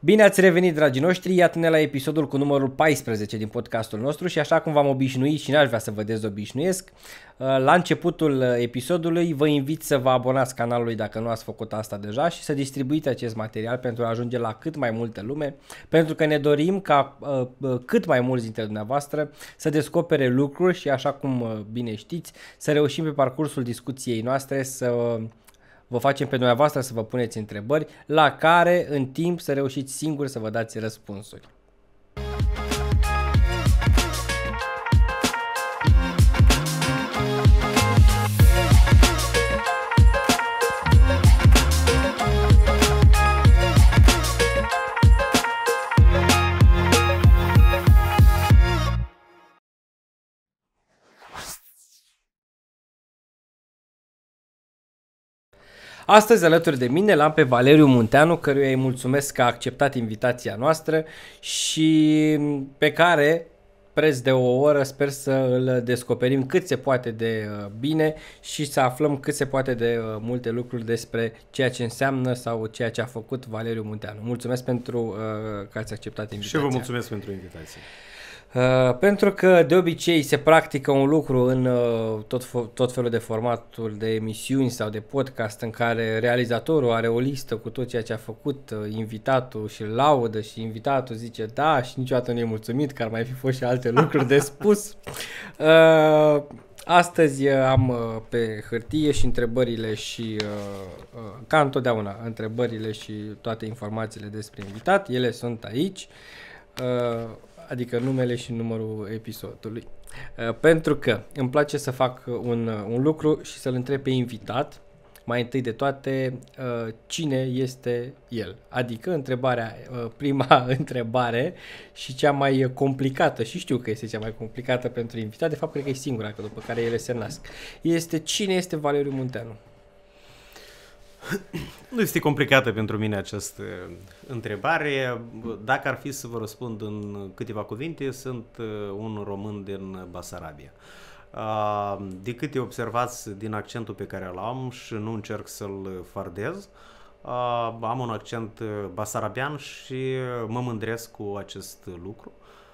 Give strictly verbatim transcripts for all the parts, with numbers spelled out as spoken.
Bine ați revenit, dragii noștri, iată-ne la episodul cu numărul paisprezece din podcastul nostru și așa cum v-am obișnuit și n-aș vrea să vă dezobișnuiesc, la începutul episodului vă invit să vă abonați canalului dacă nu ați făcut asta deja și să distribuiți acest material pentru a ajunge la cât mai multă lume, pentru că ne dorim ca uh, cât mai mulți dintre dumneavoastră să descopere lucruri și, așa cum uh, bine știți, să reușim pe parcursul discuției noastre să uh, vă facem pe dumneavoastră să vă puneți întrebări la care în timp să reușiți singuri să vă dați răspunsuri. Astăzi alături de mine l-am pe Valeriu Munteanu, căruia îi mulțumesc că a acceptat invitația noastră și pe care, preț de o oră, sper să îl descoperim cât se poate de bine și să aflăm cât se poate de multe lucruri despre ceea ce înseamnă sau ceea ce a făcut Valeriu Munteanu. Mulțumesc pentru că ați acceptat invitația. Și vă mulțumesc pentru invitație. Uh, pentru că de obicei se practică un lucru în uh, tot, tot felul de formatul de emisiuni sau de podcast în care realizatorul are o listă cu tot ceea ce a făcut uh, invitatul și îl laudă și invitatul zice da și niciodată nu e mulțumit, că ar mai fi fost și alte lucruri de spus. Uh, astăzi am uh, pe hârtie și întrebările și uh, uh, ca întotdeauna întrebările și toate informațiile despre invitat, ele sunt aici. Uh, adică numele și numărul episodului. Uh, pentru că îmi place să fac un, un lucru și să-l întreb pe invitat, mai întâi de toate, uh, cine este el. Adică întrebarea, uh, prima întrebare și cea mai complicată, și știu că este cea mai complicată pentru invitat, de fapt cred că e singura, că după care ele se nasc, este cine este Valeriu Munteanu? Nu este complicată pentru mine această întrebare. Dacă ar fi să vă răspund în câteva cuvinte, sunt un român din Basarabia. De câte observați din accentul pe care îl am și nu încerc să-l fardez, am un accent basarabian și mă mândresc cu acest lucru.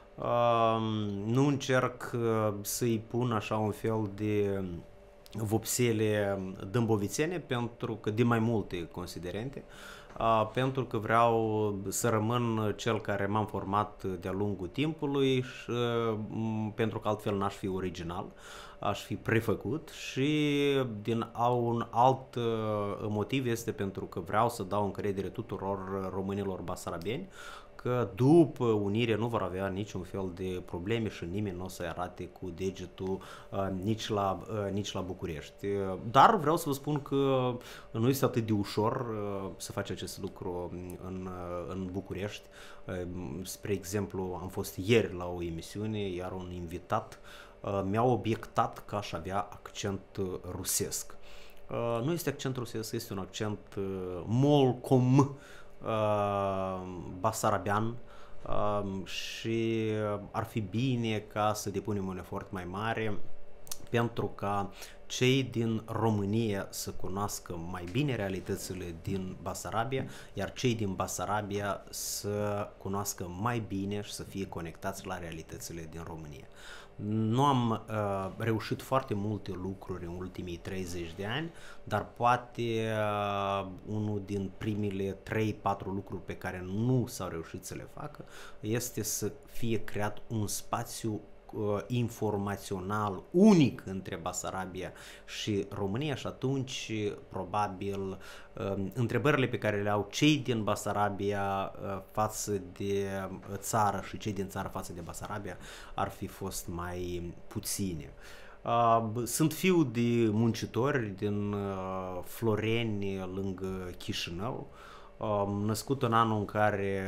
Nu încerc să-i pun așa un fel de vopsele dâmbovițene, pentru că de mai multe considerente, pentru că vreau să rămân cel care m-am format de-a lungul timpului și pentru că altfel n-aș fi original, aș fi prefăcut și din un alt motiv este pentru că vreau să dau încredere tuturor românilor basarabieni că după unire nu vor avea niciun fel de probleme și nimeni nu o să-i arate cu degetul uh, nici, la, uh, nici la București. Dar vreau să vă spun că nu este atât de ușor uh, să faci acest lucru în, uh, în București. Uh, spre exemplu, am fost ieri la o emisiune, iar un invitat uh, mi-a obiectat că aș avea accent rusesc. Uh, nu este accent rusesc, este un accent uh, molcom, Uh, basarabian, uh, și ar fi bine ca să depunem un efort mai mare pentru ca cei din România să cunoască mai bine realitățile din Basarabia, iar cei din Basarabia să cunoască mai bine și să fie conectați la realitățile din România. Nu am uh, reușit foarte multe lucruri în ultimii treizeci de ani, dar poate uh, unul din primele trei patru lucruri pe care nu s-au reușit să le facă este să fie creat un spațiu uh, informațional unic între Basarabia și România și atunci probabil uh, întrebările pe care le au cei din Basarabia uh, față de țară și cei din țară față de Basarabia ar fi fost mai puține. Uh, sunt fiu de muncitori din uh, Floreni, lângă Chișinău, uh, născut în anul în care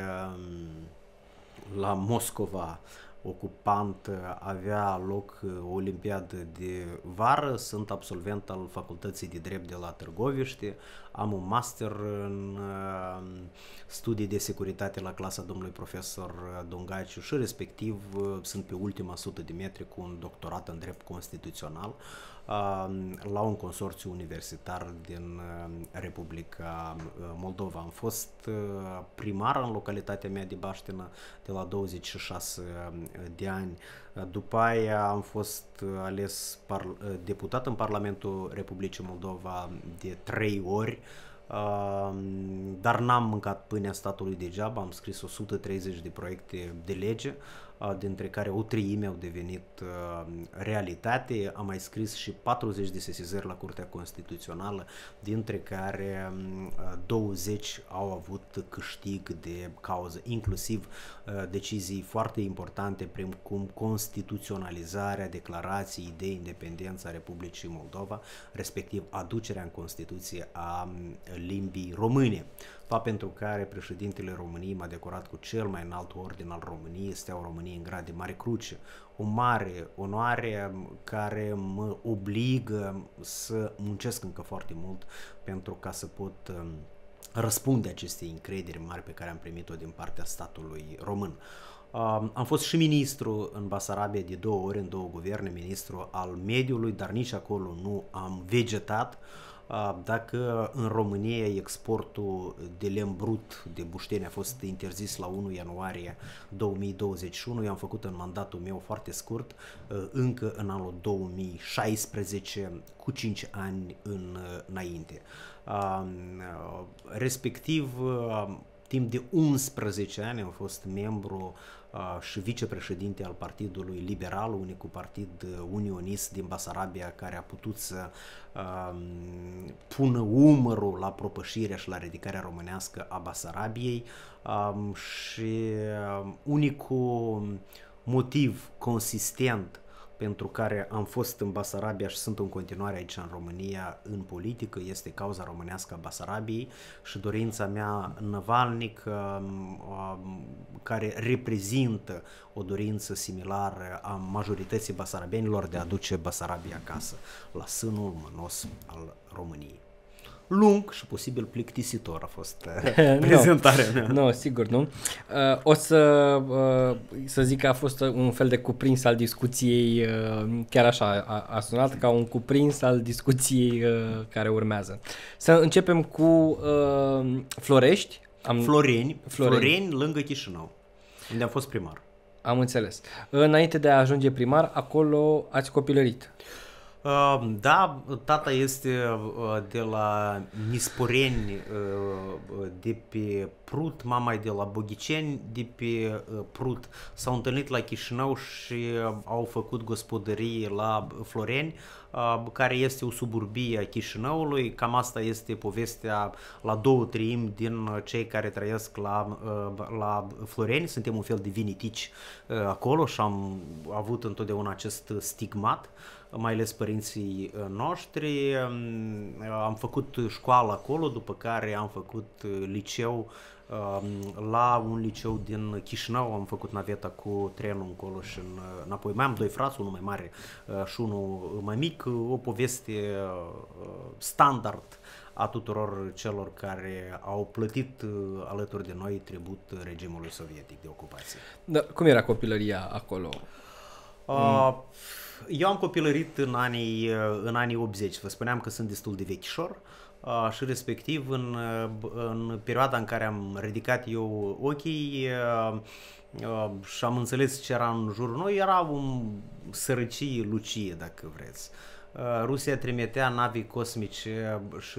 uh, la Moscova ocupant avea loc o olimpiadă de vară, sunt absolvent al Facultății de Drept de la Târgoviște, am un master în uh, studii de securitate la clasa domnului profesor Dungaciu și respectiv sunt pe ultima sută de metri cu un doctorat în drept constituțional la un consorțiu universitar din Republica Moldova. Am fost primar în localitatea mea de Baștină de la douăzeci și șase de ani. După aia am fost ales deputat în Parlamentul Republicii Moldova de trei ori, dar n-am mâncat pâinea statului degeaba, am scris o sută treizeci de proiecte de lege, dintre care o treime au devenit realitate. Am mai scris și patruzeci de sesizări la Curtea Constituțională, dintre care douăzeci au avut câștig de cauză, inclusiv decizii foarte importante, precum constituționalizarea declarației de independență a Republicii Moldova, respectiv aducerea în Constituție a limbii române, fapt pentru care președintele României m-a decorat cu cel mai înalt ordin al României, Steaua României în grad de Mare Cruce, o mare onoare care mă obligă să muncesc încă foarte mult pentru ca să pot răspunde acestei încrederi mari pe care am primit-o din partea statului român. Am fost și ministru în Basarabia de două ori, în două guverne, ministru al mediului, dar nici acolo nu am vegetat. Dacă în România exportul de lemn brut de bușteni a fost interzis la unu ianuarie două mii douăzeci și unu, i-am făcut în mandatul meu foarte scurt, încă în anul două mii șaisprezece, cu cinci ani în, înainte. Respectiv, timp de unsprezece ani am fost membru și vicepreședinte al Partidului Liberal, unicul partid unionist din Basarabia care a putut să uh, pună umărul la propășirea și la ridicarea românească a Basarabiei, uh, și unicul motiv consistent pentru care am fost în Basarabia și sunt în continuare aici în România în politică este cauza românească a Basarabiei și dorința mea năvalnic, care reprezintă o dorință similară a majorității basarabienilor de a aduce Basarabia acasă, la sânul mânos al României. Lung și posibil plictisitor a fost prezentarea mea. Nu, no, sigur nu. Uh, o să, uh, să zic că a fost un fel de cuprins al discuției, uh, chiar așa a, a sunat ca un cuprins al discuției uh, care urmează. Să începem cu uh, Florești. Am... Floreni, Floreni, Floreni, lângă Chișinău, unde am fost primar. Am înțeles. Înainte de a ajunge primar, acolo ați copilărit. Uh, da, tata este uh, de la Nisporeni, uh, de pe Prut, mama e de la Boghiceni, de pe uh, Prut. S-au întâlnit la Chișinău și uh, au făcut gospodărie la Floreni, uh, care este o suburbie a Chișinăului. Cam asta este povestea la două treimi din cei care trăiesc la, uh, la Floreni. Suntem un fel de vinitici uh, acolo și am avut întotdeauna acest stigmat, mai ales părinții noștri. Am făcut școală acolo, după care am făcut liceu la un liceu din Chișinău, am făcut naveta cu trenul încolo și înapoi. Mai am doi frați, unul mai mare și unul mai mic, o poveste standard a tuturor celor care au plătit alături de noi tribut regimului sovietic de ocupație. Da, cum era copilăria acolo? Uh, Eu am copilărit în anii, în anii optzeci, vă spuneam că sunt destul de vechișor uh, și respectiv în, în perioada în care am ridicat eu ochii uh, uh, și am înțeles ce era în jurul noi, era un sărăcie lucie, dacă vreți. Rusia trimitea navii cosmice și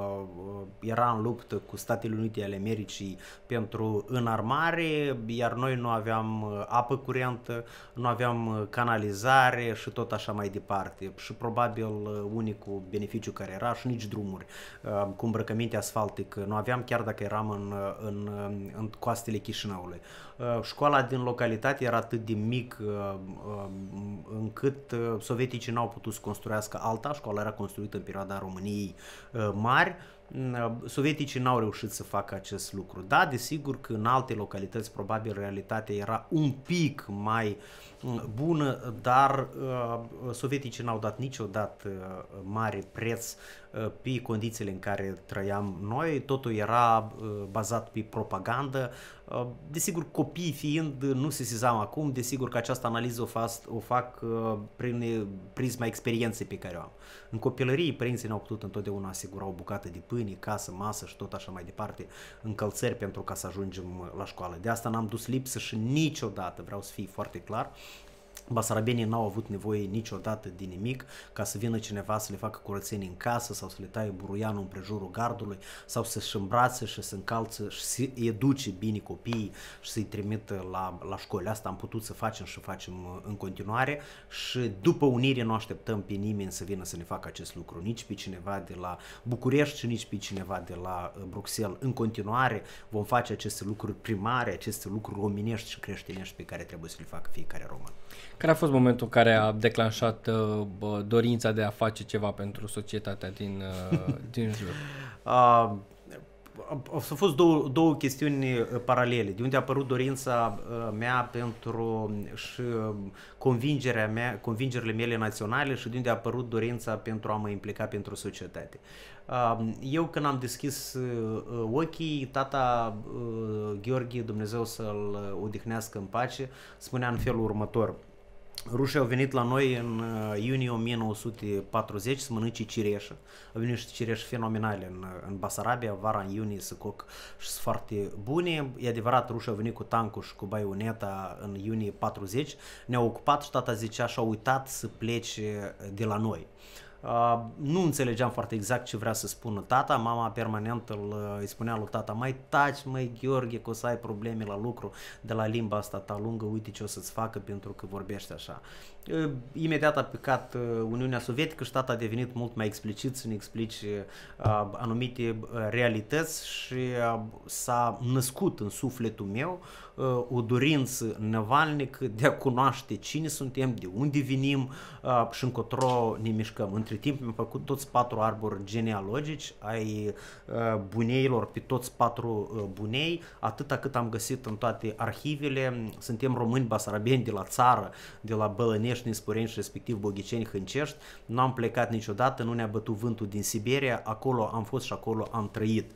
era în luptă cu Statele Unite ale Americii pentru înarmare, iar noi nu aveam apă curentă, nu aveam canalizare și tot așa mai departe. Și probabil unicul beneficiu care era și nici drumuri cu îmbrăcăminte asfaltic nu aveam, chiar dacă eram în, în, în coastele Chișinăului. Școala din localitate era atât de mic încât sovieticii n-au putut să construiască alta, școala era construită în perioada României mari, sovieticii n-au reușit să facă acest lucru. Da, desigur că în alte localități probabil realitatea era un pic mai bună, dar uh, sovieticii n-au dat niciodată uh, mare preț pe condițiile în care trăiam noi, totul era bazat pe propagandă. Desigur, copiii fiind, nu sesizam acum, desigur că această analiză o fac, o fac prin prisma experienței pe care o am. În copilărie, părinții ne-au putut întotdeauna asigura o bucată de pâine, casă, masă și tot așa mai departe, încălțări pentru ca să ajungem la școală. De asta n-am dus lipsă și niciodată, vreau să fie foarte clar, basarabenii n-au avut nevoie niciodată de nimic ca să vină cineva să le facă curățenie în casă sau să le taie buruianul împrejurul gardului sau să-și îmbrațe și să încalță și să educe bine copiii și să-i trimită la, la școli. Asta am putut să facem și facem în continuare și după unire nu așteptăm pe nimeni să vină să ne facă acest lucru, nici pe cineva de la București și nici pe cineva de la Bruxelles. În continuare vom face aceste lucruri primare, aceste lucruri omenești și creștinești pe care trebuie să le facă fiecare român. Care a fost momentul în care a declanșat uh, dorința de a face ceva pentru societatea din, uh, din jur? Uh, au fost două, două chestiuni paralele. De unde a apărut dorința uh, mea pentru și convingerea mea, convingerile mele naționale și de unde a apărut dorința pentru a mă implica pentru societate. Uh, eu când am deschis uh, ochii, tata uh, Gheorghe, Dumnezeu să-l odihnească în pace, spunea în felul următor: rușii au venit la noi în iunie o mie nouă sute patruzeci să mănânce cireșă. Au venit niște cireșe fenomenale în, în Basarabia, vara în iunie se coc și sunt foarte bune. E adevărat, rușii au venit cu tancul și cu baioneta în iunie patruzeci, ne-au ocupat și tata zicea și-a uitat să plece de la noi. Uh, nu înțelegeam foarte exact ce vrea să spună tata, mama permanent îl, îi spunea lui tata: mai taci, măi Gheorghe, că o să ai probleme la lucru de la limba asta ta lungă, uite ce o să-ți facă pentru că vorbești așa. Uh, imediat a picat uh, Uniunea Sovietică și tata a devenit mult mai explicit să ne explice uh, anumite uh, realități și uh, s-a născut în sufletul meu uh, o dorință năvalnică de a cunoaște cine suntem, de unde venim uh, și încotro ne mișcăm. Între timp mi-am făcut toți patru arbori genealogici ai uh, buneilor pe toți patru uh, bunei, atâta cât am găsit în toate arhivele. Suntem români basarabeni de la țară, de la Bălănești, Nisporeni și respectiv Boghiceni, Hâncești. Nu am plecat niciodată, nu ne-a bătut vântul din Siberia, acolo am fost și acolo am trăit.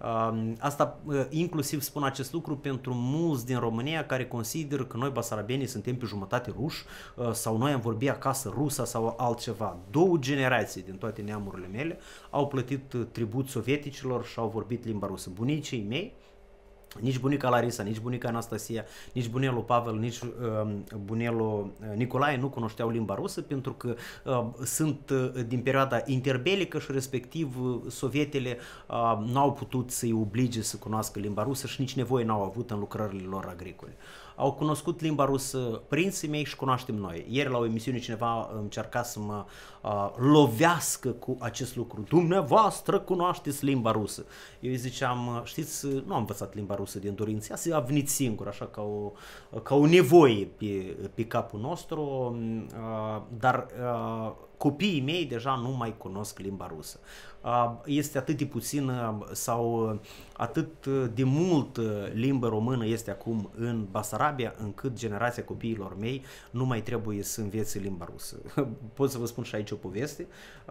Asta inclusiv spun acest lucru pentru mulți din România care consideră că noi basarabenii suntem pe jumătate ruși sau noi am vorbit acasă rusa sau altceva. Două generații din toate neamurile mele au plătit tribut sovieticilor și au vorbit limba rusă. Bunicii mei, nici bunica Larisa, nici bunica Anastasia, nici bunelul Pavel, nici uh, bunelul Nicolae nu cunoșteau limba rusă pentru că uh, sunt uh, din perioada interbelică și respectiv uh, sovietele uh, nu au putut să-i oblige să cunoască limba rusă și nici nevoie n-au avut în lucrările lor agricole. Au cunoscut limba rusă părinții mei și cunoaștem noi. Ieri la o emisiune cineva încerca să mă uh, lovească cu acest lucru. Dumneavoastră cunoașteți limba rusă. Eu îi ziceam: știți, nu am învățat limba rusă din dorință, ea a venit singur, așa ca o, ca o nevoie pe, pe capul nostru, uh, dar uh, copiii mei deja nu mai cunosc limba rusă. Este atât de puțină sau atât de mult limba română este acum în Basarabia, încât generația copiilor mei nu mai trebuie să învețe limba rusă. Pot să vă spun și aici o poveste.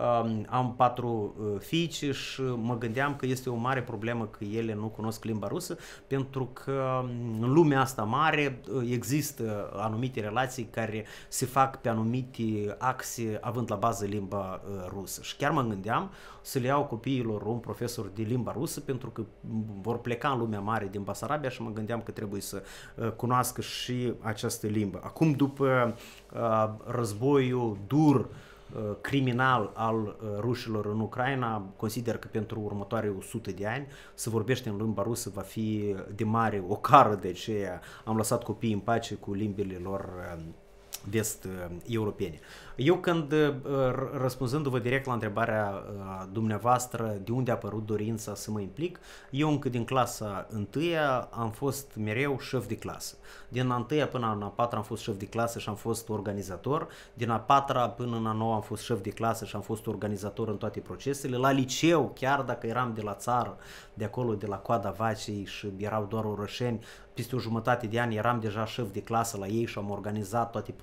Am patru fiice și mă gândeam că este o mare problemă că ele nu cunosc limba rusă, pentru că în lumea asta mare există anumite relații care se fac pe anumite axe având la bază limba rusă. Și chiar mă gândeam să le iau copiilor un profesor de limba rusă pentru că vor pleca în lumea mare din Basarabia și mă gândeam că trebuie să uh, cunoască și această limbă. Acum, după uh, războiul dur, uh, criminal al uh, rușilor în Ucraina, consider că pentru următoarele o sută de ani să vorbește în limba rusă va fi de mare ocară, de aceea am lăsat copiii în pace cu limbile lor uh, vest-europene. Eu când, răspunzându-vă direct la întrebarea dumneavoastră de unde a apărut dorința să mă implic, eu încă din clasa întâia am fost mereu șef de clasă. Din a întâia până în a patra am fost șef de clasă și am fost organizator. Din a patra până în a noua am fost șef de clasă și am fost organizator în toate procesele. La liceu, chiar dacă eram de la țară, de acolo, de la coada Vacei și erau doar orășeni, peste o jumătate de ani eram deja șef de clasă la ei și am organizat toate procesele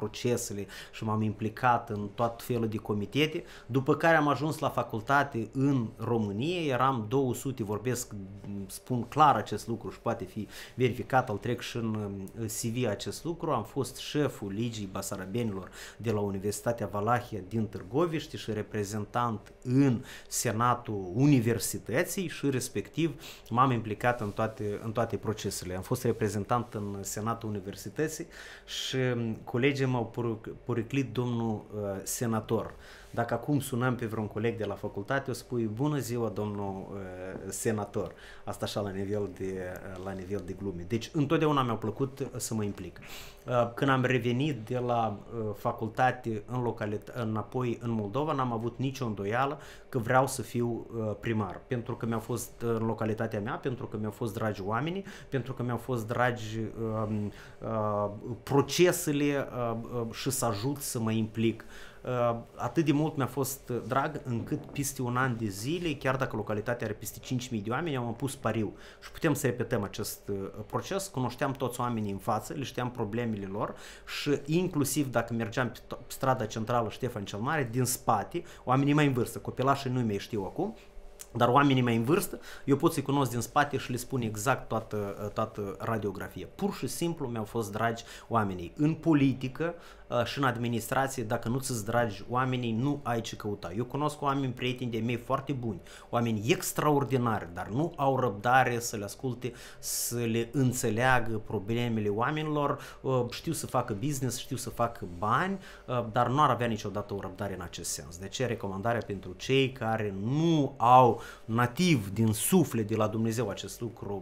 procesele și m-am implicat în tot felul de comitete, după care am ajuns la facultate în România, eram două sute, vorbesc, spun clar acest lucru și poate fi verificat, îl trec și în C V acest lucru, am fost șeful Ligii Basarabenilor de la Universitatea Valahia din Târgoviște și reprezentant în Senatul Universității și respectiv m-am implicat în toate, în toate procesele. Am fost reprezentant în Senatul Universității și colegii m-au poriclit domnul uh, senator. Dacă acum sunăm pe vreun coleg de la facultate, o spui bună ziua domnul uh, senator. Asta așa la nivel de, uh, la nivel de glume. Deci întotdeauna mi-a plăcut să mă implic. Uh, când am revenit de la uh, facultate în localit- înapoi în Moldova, n-am avut nicio îndoială că vreau să fiu uh, primar. Pentru că mi-au fost uh, în localitatea mea, pentru că mi-au fost dragi oamenii, pentru că mi-au fost dragi uh, uh, procesele uh, uh, și să ajut să mă implic. Uh, atât de mult mi-a fost drag încât peste un an de zile, chiar dacă localitatea are peste cinci mii de oameni, am pus pariu și putem să repetăm acest uh, proces. Cunoșteam toți oamenii în față, le știam problemele lor și inclusiv dacă mergeam pe strada centrală Ștefan cel Mare, din spate, oamenii mai în vârstă, copilașii nu mai știu acum, dar oamenii mai în vârstă, eu pot să-i cunosc din spate și le spun exact toată, toată radiografia. Pur și simplu mi-au fost dragi oamenii. În politică și în administrație, dacă nu ți-ți dragi oamenii, nu ai ce căuta. Eu cunosc oameni, prieteni de mei foarte buni, oameni extraordinari, dar nu au răbdare să le asculte, să le înțeleagă problemele oamenilor, știu să facă business, știu să facă bani, dar nu ar avea niciodată o răbdare în acest sens. De aceea recomandarea pentru cei care nu au nativ din suflet de la Dumnezeu acest lucru,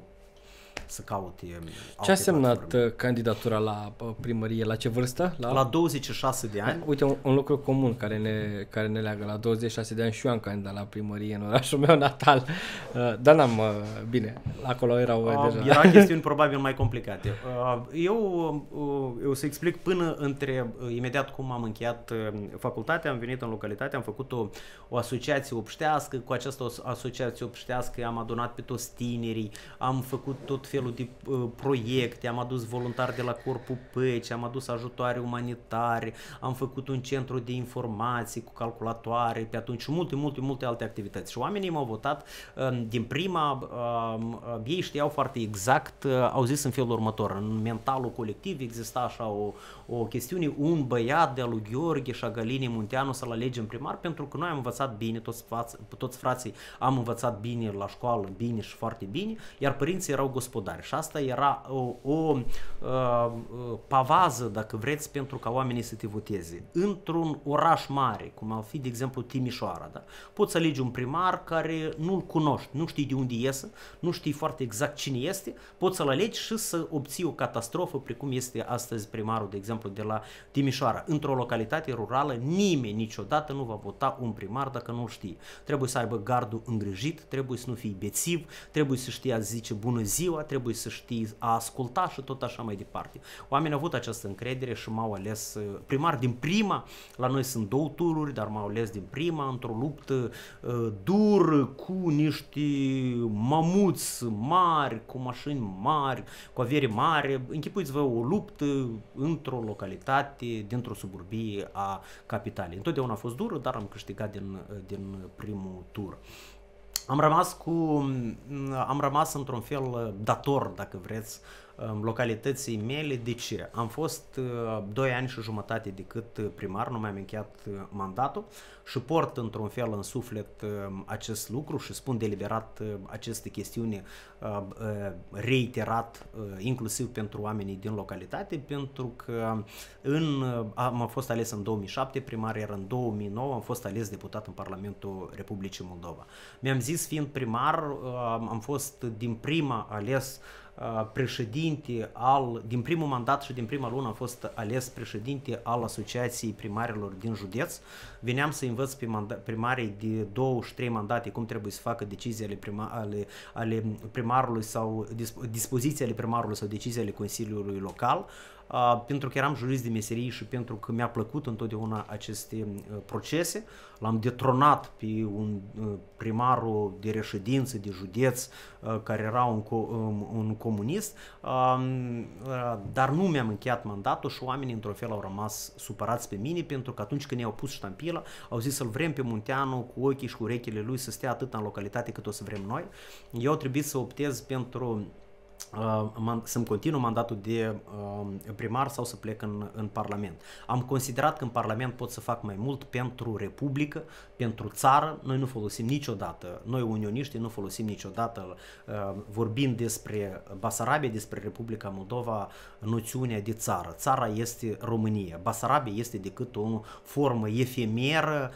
să caute. Ce a semnat platforme. Candidatura la primărie? La ce vârstă? La, la douăzeci și șase de ani. Uite, un, un lucru comun care ne, care ne leagă. La douăzeci și șase de ani și eu am candidat la primărie în orașul meu natal. Dar n-am, bine, acolo erau uh, deja. Era chestiuni probabil mai complicate. Eu, eu să explic până între, imediat cum am încheiat facultatea, am venit în localitate, am făcut o, o asociație obștească. Cu această asociație obștească am adunat pe toți tinerii, am făcut tot felul de uh, proiecte, am adus voluntari de la Corpul Păcii, am adus ajutoare umanitare, am făcut un centru de informații cu calculatoare, pe atunci multe, multe, multe alte activități. Și oamenii m-au votat uh, din prima, uh, uh, ei știau foarte exact, uh, au zis în felul următor, în mentalul colectiv exista așa o, o chestiune, un băiat de-a lui Gheorghe Șagalini Munteanu să-l alegem primar, pentru că noi am învățat bine, toți, față, toți frații am învățat bine la școală, bine și foarte bine, iar părinții erau gospodari. Și asta era o, o uh, pavază, dacă vreți, pentru ca oamenii să te voteze. Într-un oraș mare, cum ar fi, de exemplu, Timișoara, da? Poți să alegi un primar care nu-l cunoști, nu știi de unde iese, nu știi foarte exact cine este, poți să-l alegi și să obții o catastrofă, precum este astăzi primarul, de exemplu, de la Timișoara. Într-o localitate rurală, nimeni niciodată nu va vota un primar dacă nu-l știe. Trebuie să aibă gardul îngrijit, trebuie să nu fie bețiv, trebuie să știe a zice bună ziua, trebuie să știi a asculta și tot așa mai departe. Oamenii au avut această încredere și m-au ales primar din prima. La noi sunt două tururi, dar m-au ales din prima într-o luptă uh, dur, cu niște mamuți mari, cu mașini mari, cu avere mare. Închipuiți-vă o luptă într-o localitate, dintr-o suburbie a capitalei. Întotdeauna a fost dură, dar am câștigat din, din primul tur. Am rămas cu, am rămas într-un fel dator, dacă vreți, localității mele. De ce? Am fost doi ani și jumătate decât primar, nu mi-am încheiat mandatul și port într-un fel în suflet acest lucru și spun deliberat aceste chestiuni reiterat, inclusiv pentru oamenii din localitate, pentru că în, am fost ales în două mii șapte primar, iar în două mii nouă am fost ales deputat în Parlamentul Republicii Moldova. Mi-am zis, fiind primar, am fost din prima ales președinte al, din primul mandat și din prima lună am fost ales președinte al Asociației Primarilor din județ. Veneam să învăț pe primarii de două și trei mandate cum trebuie să facă decizii ale, prima, ale, ale primarului sau dispoziții ale primarului sau decizii ale Consiliului Local. Uh, pentru că eram jurist de meserie și pentru că mi-a plăcut întotdeauna aceste uh, procese. L-am detronat pe un uh, primarul de reședință, de județ, uh, care era un, un comunist, dar nu mi-am încheiat mandatul și oamenii într-un fel au rămas supărați pe mine pentru că atunci când i-au pus ștampila, au zis să-l vrem pe Munteanu cu ochii și cu urechile lui să stea atât în localitate cât o să vrem noi. Eu trebuie să optez pentru Uh, să-mi continu mandatul de uh, primar sau să plec în, în Parlament. Am considerat că în Parlament pot să fac mai mult pentru Republică, pentru țară. Noi nu folosim niciodată, noi unioniștii nu folosim niciodată, uh, vorbind despre Basarabia, despre Republica Moldova, noțiunea de țară. Țara este România. Basarabia este decât o formă efemeră,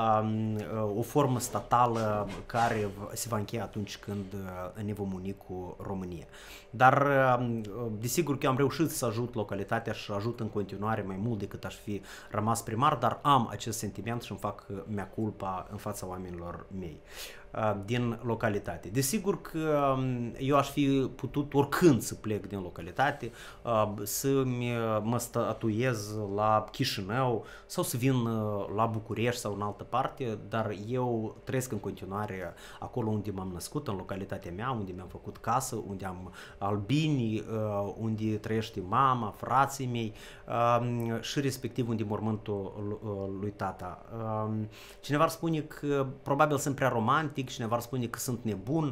o formă statală care se va încheia atunci când ne vom uni cu România. Dar desigur că am reușit să ajut localitatea și ajut în continuare mai mult decât aș fi rămas primar, dar am acest sentiment și îmi fac mea culpa în fața oamenilor mei din localitate. Desigur că eu aș fi putut oricând să plec din localitate, să mă statuiez la Chișinău sau să vin la București sau în altă parte, dar eu trăiesc în continuare acolo unde m-am născut, în localitatea mea, unde mi-am făcut casă, unde am albini, unde trăiește mama, frații mei și respectiv unde mormântul lui tata. Cineva ar spune că probabil sunt prea romantic, cineva ar spune că sunt nebun,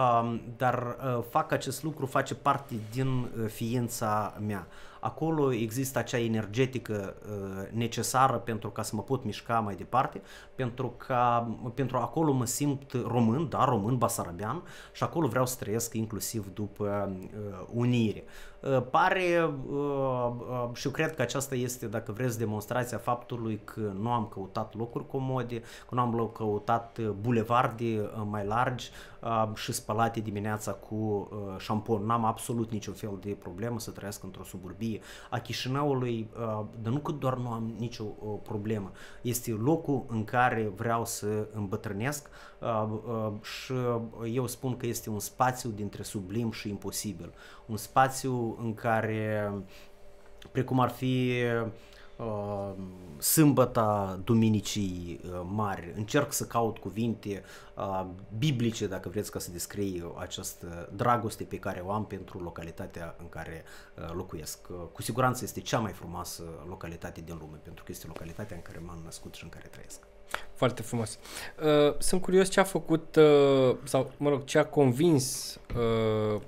dar fac acest lucru, face parte din ființa mea. Acolo există acea energetică necesară pentru ca să mă pot mișca mai departe, pentru că pentru acolo mă simt român, da, român, basarabean, și acolo vreau să trăiesc inclusiv după unire. Pare și eu cred că aceasta este, dacă vreți, demonstrația faptului că nu am căutat locuri comode, că nu am căutat bulevarde mai largi și spălate dimineața cu șampon. N-am absolut niciun fel de problemă să trăiesc într-o suburbie a Chișinăului, dar nu că doar nu am nicio problemă. Este locul în care vreau să îmbătrânesc și eu spun că este un spațiu dintre sublim și imposibil. Un spațiu în care, precum ar fi Uh, sâmbăta duminicii uh, mari, încerc să caut cuvinte uh, biblice, dacă vreți, ca să descriu această dragoste pe care o am pentru localitatea în care uh, locuiesc. Uh, cu siguranță este cea mai frumoasă localitate din lume, pentru că este localitatea în care m-am născut și în care trăiesc. Foarte frumos. Uh, sunt curios ce a făcut, uh, sau mă rog, ce a convins uh,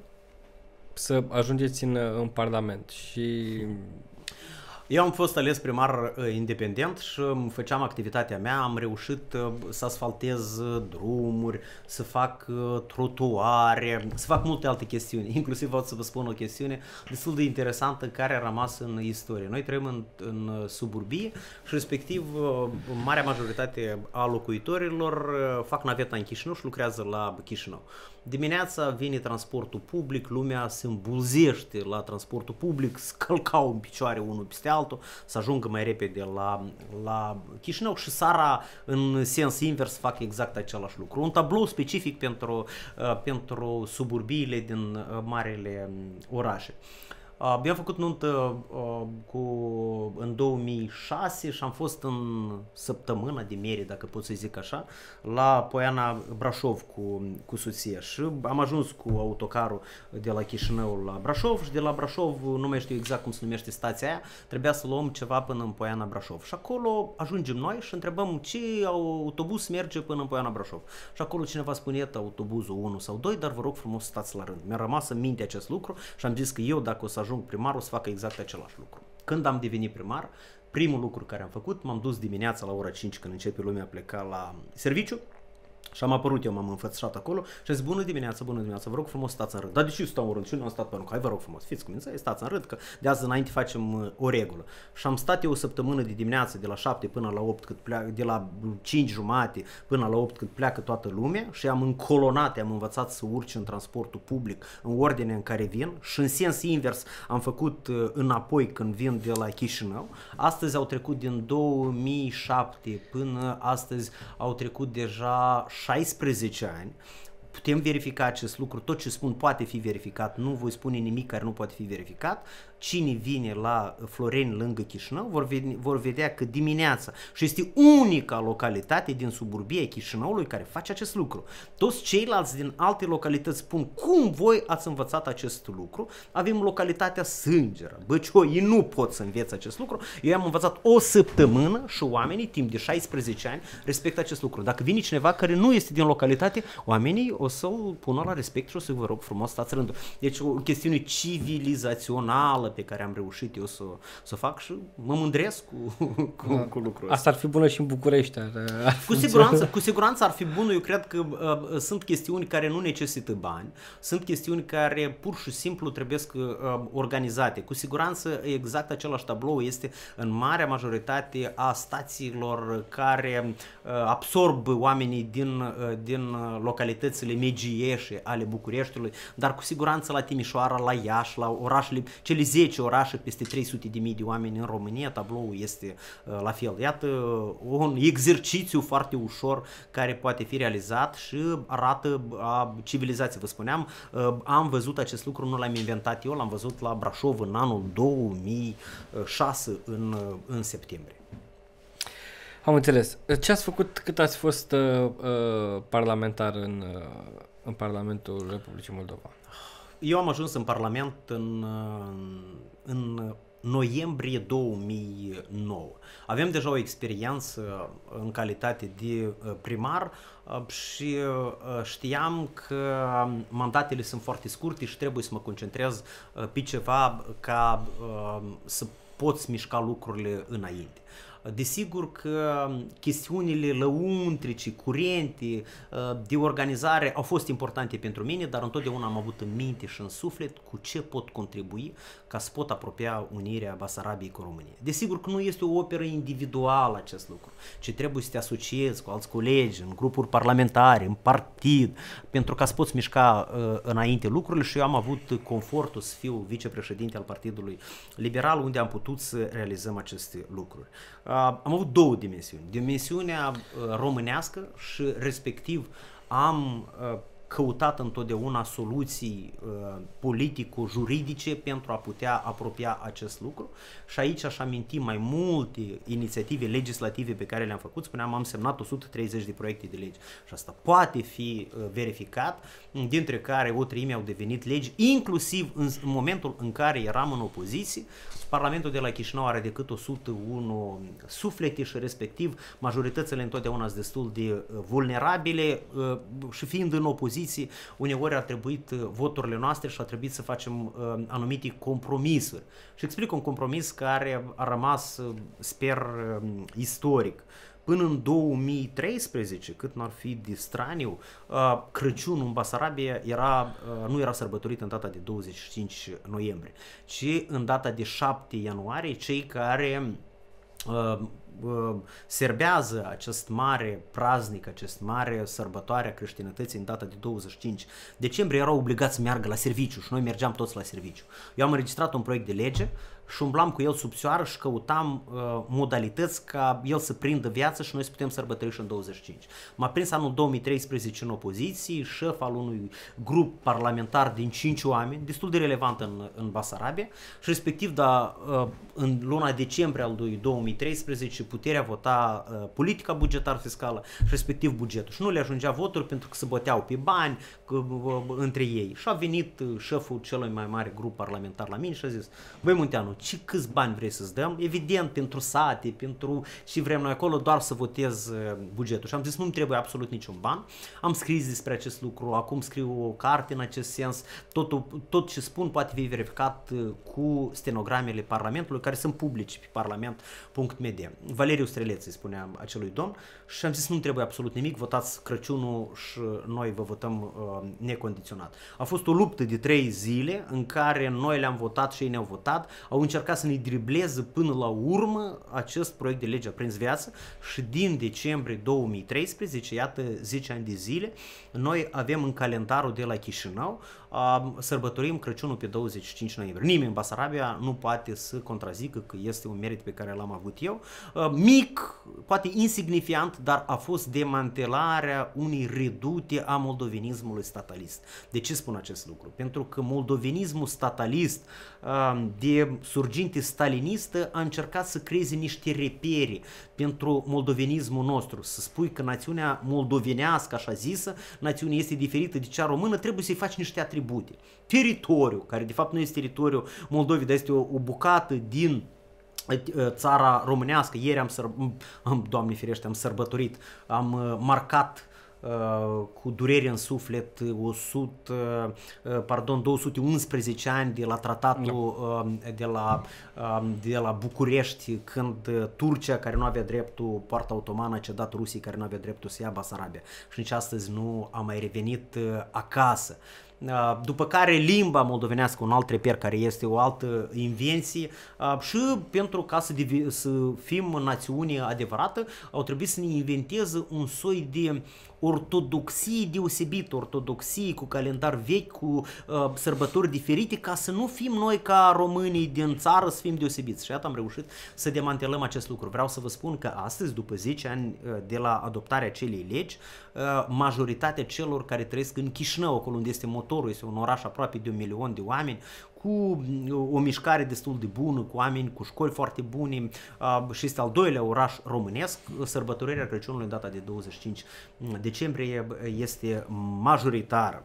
să ajungeți în, în Parlament și... Eu am fost ales primar uh, independent și um, făceam activitatea mea, am reușit uh, să asfaltez uh, drumuri, să fac uh, trotuare, să fac multe alte chestiuni, inclusiv vreau să vă spun o chestiune destul de interesantă care a rămas în istorie. Noi trăim în, în suburbie și respectiv uh, marea majoritate a locuitorilor uh, fac naveta în Chișinău și lucrează la Chișinău. Dimineața vine transportul public, lumea se îmbulzește la transportul public, scălcau în picioare unul peste altul, să ajungă mai repede la, la Chișinău și seara în sens invers fac exact același lucru. Un tablou specific pentru, uh, pentru suburbiile din uh, marile orașe. Uh, eu am făcut nuntă uh, cu, în două mii șase și am fost în săptămâna de miere, dacă pot să zic așa, la Poiana Brașov cu, cu soția și am ajuns cu autocarul de la Chișinău la Brașov și de la Brașov, nu mai știu exact cum se numește stația aia, trebuia să luăm ceva până în Poiana Brașov. Și acolo ajungem noi și întrebăm ce autobuz merge până în Poiana Brașov. Și acolo cineva spune autobuzul unu sau doi, dar vă rog frumos stați la rând. Mi-a rămas în minte acest lucru și am zis că eu, dacă o să ajung primar, o să facă exact același lucru. Când am devenit primar, primul lucru care am făcut, m-am dus dimineața la ora cinci când începe lumea a pleca la serviciu și am apărut eu, m-am înfățișat acolo și am zis, bună dimineața, bună dimineața, vă rog frumos stați în rând. Dar de ce stau în rând? Și nu am stat pe rând? Hai, vă rog frumos, fiți cuminți, stați în rând, că de azi înainte facem o regulă. Și am stat eu o săptămână de dimineață, de la șapte până la opt, cât pleacă, de la cinci jumate până la opt cât pleacă toată lumea și am încolonat, am învățat să urci în transportul public în ordine în care vin și în sens invers am făcut înapoi când vin de la Chișinău. Astăzi au trecut din două mii șapte până astăzi au trecut deja șaisprezece ani. putem verifica acest lucru, tot ce spun poate fi verificat, nu voi spune nimic care nu poate fi verificat. Cine vine la Floreni lângă Chișinău vor, veni, vor vedea că dimineața, și este unica localitate din suburbia Chișinăului care face acest lucru. Toți ceilalți din alte localități spun cum voi ați învățat acest lucru. Avem localitatea Sângeră, Băcioi, ei nu pot să învețe acest lucru. Eu am învățat o săptămână și oamenii timp de șaisprezece ani respectă acest lucru. Dacă vine cineva care nu este din localitate, oamenii o să-l pună la respect și o să vă rog frumos stați rândul. Deci o chestiune civilizațională pe care am reușit eu să, să fac și mă mândresc cu, cu, da. cu lucrul ăsta. Asta ar fi bună și în București. Ar, ar cu, siguranță, cu siguranță ar fi bună. Eu cred că uh, sunt chestiuni care nu necesită bani, sunt chestiuni care pur și simplu trebuie uh, organizate. Cu siguranță exact același tablou este în marea majoritate a stațiilor care uh, absorb oamenii din, uh, din localitățile megieșe ale Bucureștiului, dar cu siguranță la Timișoara, la Iași, la orașele, cele zece orașe peste trei sute de mii de oameni în România, tabloul este uh, la fel. Iată un exercițiu foarte ușor care poate fi realizat și arată a civilizație. Vă spuneam, uh, am văzut acest lucru, nu l-am inventat eu, l-am văzut la Brașov în anul două mii șase în, în septembrie. Am înțeles. Ce ați făcut cât ați fost uh, parlamentar în, uh, în Parlamentul Republicii Moldova? Eu am ajuns în Parlament în, în noiembrie două mii nouă. Avem deja o experiență în calitate de primar și știam că mandatele sunt foarte scurte și trebuie să mă concentrez pe ceva ca să pot mișca lucrurile înainte. Desigur că chestiunile lăuntrice, curente, de organizare au fost importante pentru mine, dar întotdeauna am avut în minte și în suflet cu ce pot contribui ca să pot apropia unirea Basarabiei cu România. Desigur că nu este o operă individuală acest lucru, ci trebuie să te asociezi cu alți colegi, în grupuri parlamentare, în partid, pentru ca să poți mișca uh, înainte lucrurile și eu am avut confortul să fiu vicepreședinte al Partidului Liberal, unde am putut să realizăm aceste lucruri. Uh, am avut două dimensiuni. Dimensiunea uh, românească și respectiv am uh, căutat întotdeauna soluții uh, politico-juridice pentru a putea apropia acest lucru și aici aș aminti mai multe inițiative legislative pe care le-am făcut. Spuneam, am semnat o sută treizeci de proiecte de legi și asta poate fi uh, verificat, dintre care o treime au devenit legi, inclusiv în, în momentul în care eram în opoziție. Parlamentul de la Chișinău are decât o sută unu suflete și respectiv majoritățile întotdeauna sunt destul de uh, vulnerabile uh, și fiind în opoziție uneori a trebuit voturile noastre și a trebuit să facem uh, anumite compromisuri. Și explic un compromis care a rămas, uh, sper, uh, istoric. Până în două mii treisprezece, cât n-ar fi de straniu, uh, Crăciunul în Basarabia era, uh, nu era sărbătorit în data de douăzeci și cinci noiembrie, ci în data de șapte ianuarie, cei care uh, serbează acest mare praznic, acest mare sărbătoare a creștinătății în data de douăzeci și cinci decembrie, erau obligați să meargă la serviciu și noi mergeam toți la serviciu. Eu am înregistrat un proiect de lege și umblam cu el sub soară și căutam uh, modalități ca el să prindă viață și noi să putem sărbători și în douăzeci și cinci. M-a prins anul două mii treisprezece în opoziție, șef al unui grup parlamentar din cinci oameni, destul de relevant în, în Basarabia și respectiv da, uh, în luna decembrie al lui două mii treisprezece puterea vota uh, politica bugetar-fiscală și respectiv bugetul și nu le ajungea voturi pentru că se băteau pe bani uh, uh, între ei. Și a venit uh, șeful celui mai mare grup parlamentar la mine și a zis: băi Munteanu, ce câți bani vrei să-ți dăm? Evident, pentru sate, pentru ce vrem noi acolo, doar să votez bugetul. Și am zis, nu-mi trebuie absolut niciun ban. Am scris despre acest lucru, acum scriu o carte în acest sens. Totul, tot ce spun poate fi verificat cu stenogramele Parlamentului, care sunt publici pe parlament punct m d. Valeriu Streleț îi spuneam acelui domn și am zis, nu-mi trebuie absolut nimic, votați Crăciunul și noi vă votăm uh, necondiționat. A fost o luptă de trei zile în care noi le-am votat și ei ne-au votat. Au încercat să ne dribleze până la urmă, acest proiect de lege a prins viață și din decembrie două mii treisprezece, iată zece ani de zile, noi avem în calendarul de la Chișinău sărbătorim Crăciunul pe douăzeci și cinci noiembrie. Nimeni în Basarabia nu poate să contrazică că este un merit pe care l-am avut eu. Mic, poate insignifiant, dar a fost demantelarea unei redute a moldovenismului statalist. De ce spun acest lucru? Pentru că moldovenismul statalist de surginte stalinistă a încercat să creeze niște repere pentru moldovenismul nostru. Să spui că națiunea moldovenească, așa zisă, națiunea este diferită de cea română, trebuie să-i faci niște atribute. Teritoriu, care de fapt nu este teritoriul Moldovei, dar este o, o bucată din țara românească. Ieri am, săr... Doamne ferește, am sărbătorit, am marcat Uh, cu durere în suflet o sută, uh, pardon, două sute unsprezece ani de la tratatul uh, de, la, uh, de la București, când uh, Turcia, care nu avea dreptul, poarta otomană, a cedat Rusiei, care nu avea dreptul să ia Basarabia. Și nici astăzi nu a mai revenit uh, acasă. După care limba moldovenească, un alt reper care este o altă invenție, și pentru ca să, să fim națiune adevărată au trebuit să ne inventeze un soi de ortodoxie deosebită, ortodoxie cu calendar vechi, cu uh, sărbători diferite, ca să nu fim noi ca românii din țară să fim deosebiți. Și iată am reușit să demantelăm acest lucru. Vreau să vă spun că astăzi, după zece ani uh, de la adoptarea acelei legi, uh, majoritatea celor care trăiesc în Chișinău, acolo unde este motorul, este un oraș aproape de un milion de oameni, cu o mișcare destul de bună, cu oameni, cu școli foarte bune, uh, și este al doilea oraș românesc. Sărbătorirea Crăciunului, data de douăzeci și cinci decembrie, este majoritară.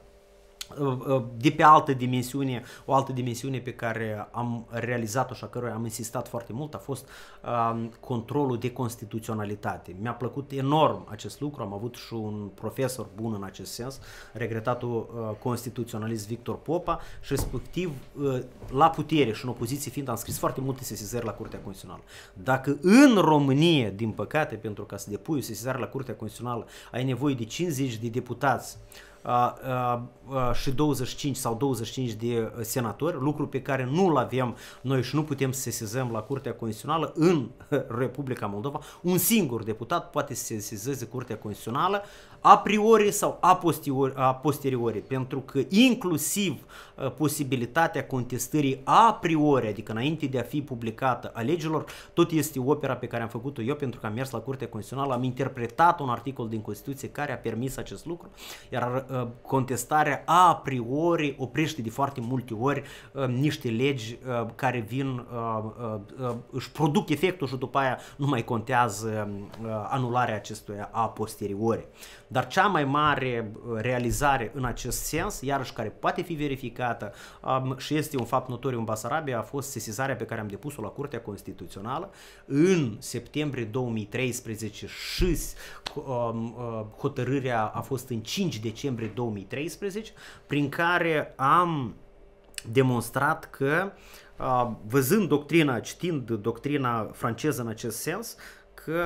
De pe altă dimensiune, o altă dimensiune pe care am realizat-o și a căruia am insistat foarte mult a fost uh, controlul de constituționalitate. Mi-a plăcut enorm acest lucru, am avut și un profesor bun în acest sens, regretatul uh, constituționalist Victor Popa, și respectiv uh, la putere și în opoziție fiind am scris foarte multe sesizări la Curtea Constituțională. Dacă în România, din păcate, pentru ca să depui o sesizare la Curtea Constituțională, ai nevoie de cincizeci de deputați Uh, uh, uh, și douăzeci și cinci sau douăzeci și cinci de senatori, lucru pe care nu-l avem noi și nu putem să sesizăm la Curtea Constituțională în Republica Moldova. Un singur deputat poate să sesizeze Curtea Constituțională a priori sau a posteriori, a posteriori, pentru că inclusiv uh, posibilitatea contestării a priori, adică înainte de a fi publicată a legilor, tot este opera pe care am făcut-o eu, pentru că am mers la Curtea Constituțională, am interpretat un articol din Constituție care a permis acest lucru, iar uh, contestarea a priori oprește de foarte multe ori uh, niște legi uh, care vin, uh, uh, uh, își produc efectul și după aia nu mai contează uh, anularea acestuia a posteriori. Dar cea mai mare realizare în acest sens, iarăși care poate fi verificată um, și este un fapt notoriu în Basarabia, a fost sesizarea pe care am depus-o la Curtea Constituțională în septembrie două mii treisprezece și um, uh, hotărârea a fost în cinci decembrie două mii treisprezece, prin care am demonstrat că, uh, văzând doctrina, citind doctrina franceză în acest sens, că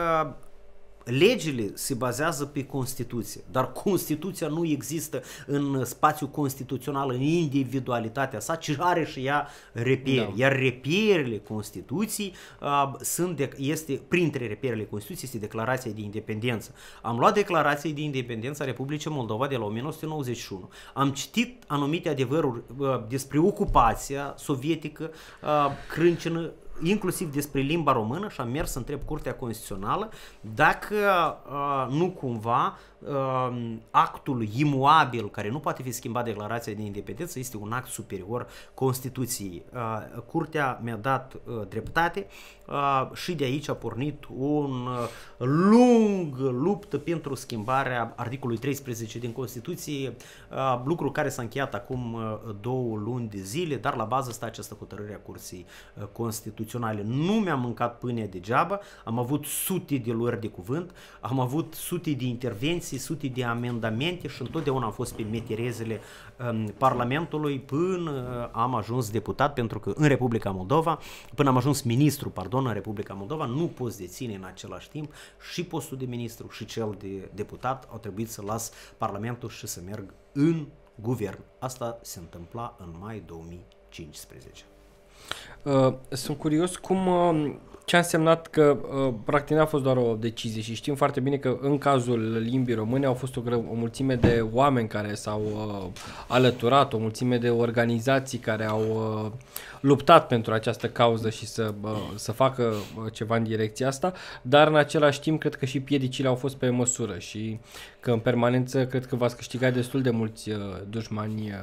legile se bazează pe Constituție, dar Constituția nu există în spațiul constituțional, în individualitatea sa, ci are și ea reperi. Da. Iar reperele Constituției uh, sunt de, este, printre reperele Constituției este Declarația de Independență. Am luat Declarația de Independență a Republicii Moldova de la o mie nouă sute nouăzeci și unu. Am citit anumite adevăruri uh, despre ocupația sovietică uh, crâncenă, inclusiv despre limba română, și am mers să întreb Curtea Constituțională dacă uh, nu cumva uh, actul imuabil care nu poate fi schimbat, Declarația de Independență, este un act superior Constituției. Uh, Curtea mi-a dat uh, dreptate uh, și de aici a pornit un uh, lung luptă pentru schimbarea articolului treisprezece din Constituție, uh, lucru care s-a încheiat acum uh, două luni de zile, dar la bază stă această hotărâre a Curții uh, Constituționale. Nu mi-am mâncat pâinea degeaba, am avut sute de luări de cuvânt, am avut sute de intervenții, sute de amendamente și întotdeauna am fost pe meterezele um, Parlamentului până uh, am ajuns deputat, pentru că în Republica Moldova, până am ajuns ministru, pardon, în Republica Moldova, nu poți deține în același timp și postul de ministru și cel de deputat. Au trebuit să las Parlamentul și să merg în guvern. Asta se întâmpla în mai două mii cincisprezece. Uh, sunt curios cum, uh, ce a însemnat că uh, practic n-a fost doar o decizie și știm foarte bine că în cazul limbii române au fost o, gră, o mulțime de oameni care s-au uh, alăturat, o mulțime de organizații care au uh, luptat pentru această cauză și să, uh, să facă uh, ceva în direcția asta, dar în același timp cred că și piedicile au fost pe măsură și că în permanență cred că v-ați câștigat destul de mulți uh, dușmani.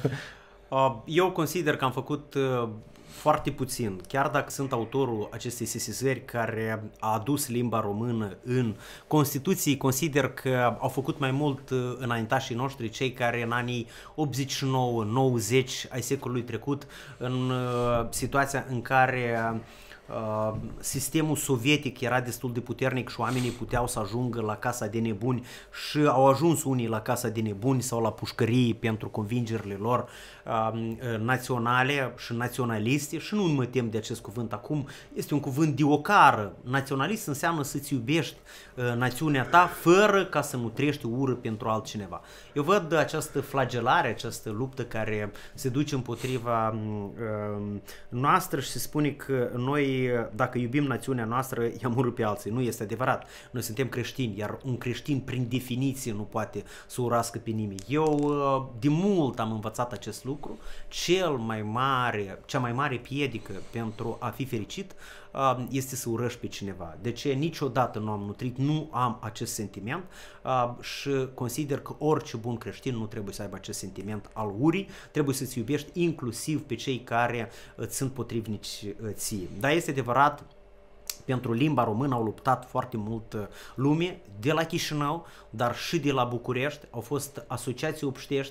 Uh. Eu consider că am făcut uh, foarte puțin, chiar dacă sunt autorul acestei sesizări care a adus limba română în Constituție, consider că au făcut mai mult înaintașii noștri, cei care în anii optzeci și nouă nouăzeci ai secolului trecut, în uh, situația în care Uh, sistemul sovietic era destul de puternic și oamenii puteau să ajungă la casa de nebuni și au ajuns unii la casa de nebuni sau la pușcării pentru convingerile lor uh, naționale și naționaliste și nu mă tem de acest cuvânt acum, este un cuvânt de ocară. Naționalist înseamnă să-ți iubești uh, națiunea ta fără ca să nutrești ură pentru altcineva. Eu văd această flagelare, această luptă care se duce împotriva uh, noastră și se spune că noi dacă iubim națiunea noastră, i-am urât pe alții. Nu este adevărat. Noi suntem creștini, iar un creștin prin definiție nu poate să urască pe nimeni. Eu de mult am învățat acest lucru. Cel mai mare, cea mai mare piedică pentru a fi fericit este să urăști pe cineva. De ce niciodată nu am nutrit, nu am acest sentiment și consider că orice bun creștin nu trebuie să aibă acest sentiment al urii, trebuie să-ți iubești inclusiv pe cei care îți sunt potrivnici ție. Dar este adevărat, pentru limba română au luptat foarte mult lume, de la Chișinău, dar și de la București, au fost asociații obștești,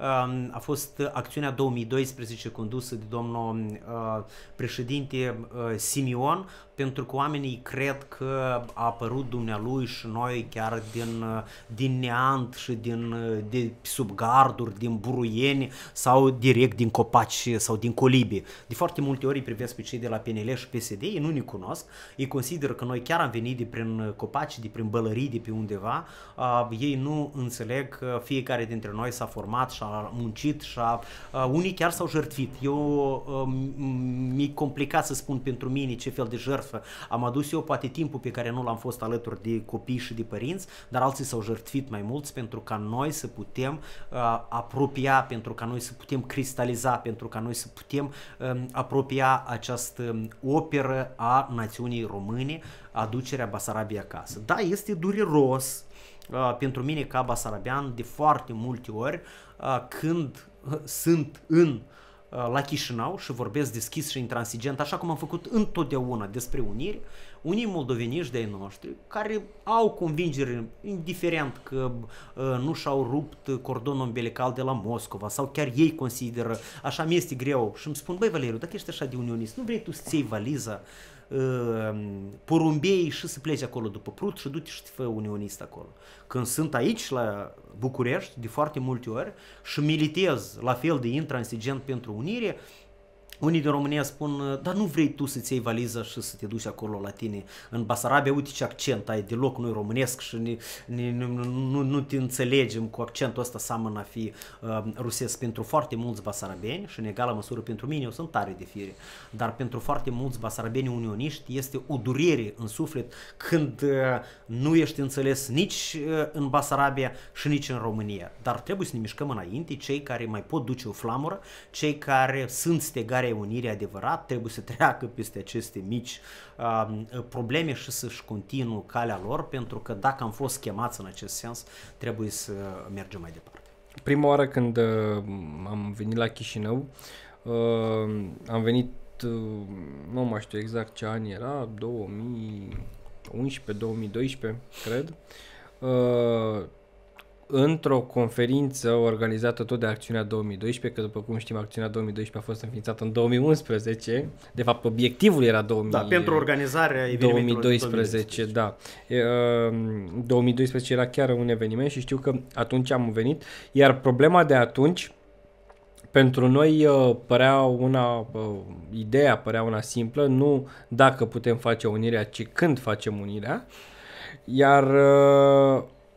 a fost acțiunea două mii doisprezece condusă de domnul președinte Simion, pentru că oamenii cred că a apărut dumnealui și noi chiar din, din neant și din, de sub garduri, din buruieni sau direct din copaci sau din colibe. De foarte multe ori îi privesc pe cei de la P N L și P S D, ei nu ne cunosc, ei consideră că noi chiar am venit de prin copaci, de prin bălării, de pe undeva, uh, ei nu înțeleg că fiecare dintre noi s-a format și a muncit și a, uh, unii chiar s-au jertfit. Eu uh, mi-e complicat să spun pentru mine ce fel de jertfă am adus eu, poate timpul pe care nu l-am fost alături de copii și de părinți, dar alții s-au jertfit mai mulți pentru ca noi să putem uh, apropia, pentru ca noi să putem cristaliza, pentru ca noi să putem uh, apropia această operă a națiunii române, aducerea Basarabiei acasă. Da, este dureros uh, pentru mine ca basarabean de foarte multe ori uh, când uh, sunt în la Chișinău și vorbesc deschis și intransigent, așa cum am făcut întotdeauna despre unire, unii moldoveniști de-ai noștri care au convingere, indiferent că uh, nu și-au rupt cordonul umbilical de la Moscova sau chiar ei consideră, așa mi este greu și îmi spun, băi Valeriu, dacă ești așa de unionist, nu vrei tu să-ți iei valiza, uh, porumbei și să pleci acolo după Prut și du-te și te fă unionist acolo. Când sunt aici la București de foarte multe ori și militez la fel de intransigent pentru unire, unii din România spun, dar nu vrei tu să-ți iei valiza și să te duci acolo la tine în Basarabia, uite ce accent ai, deloc nu-i românesc și ne, ne, nu, nu, nu te înțelegem cu accentul ăsta, seamănă a fi uh, rusesc. Pentru foarte mulți basarabeni și în egală măsură pentru mine, eu sunt tare de fire, dar pentru foarte mulți basarabeni unioniști este o durere în suflet când uh, nu ești înțeles nici uh, în Basarabia și nici în România. Dar trebuie să ne mișcăm înainte, cei care mai pot duce o flamură, cei care sunt stegare unirii adevărat, trebuie să treacă peste aceste mici uh, probleme și să-și continue calea lor, pentru că dacă am fost chemați în acest sens, trebuie să mergem mai departe. Prima oară când uh, am venit la Chișinău, uh, am venit, uh, nu mai știu exact ce an era, două mii unsprezece două mii doisprezece, cred, uh, într-o conferință organizată tot de Acțiunea două mii doisprezece, că după cum știm Acțiunea două mii doisprezece a fost înființată în două mii unsprezece, de fapt obiectivul era două mii, da, pentru organizarea două mii doisprezece, da. două mii doisprezece era chiar un eveniment și știu că atunci am venit, iar problema de atunci pentru noi părea una, ideea părea una simplă, nu dacă putem face unirea, ci când facem unirea, iar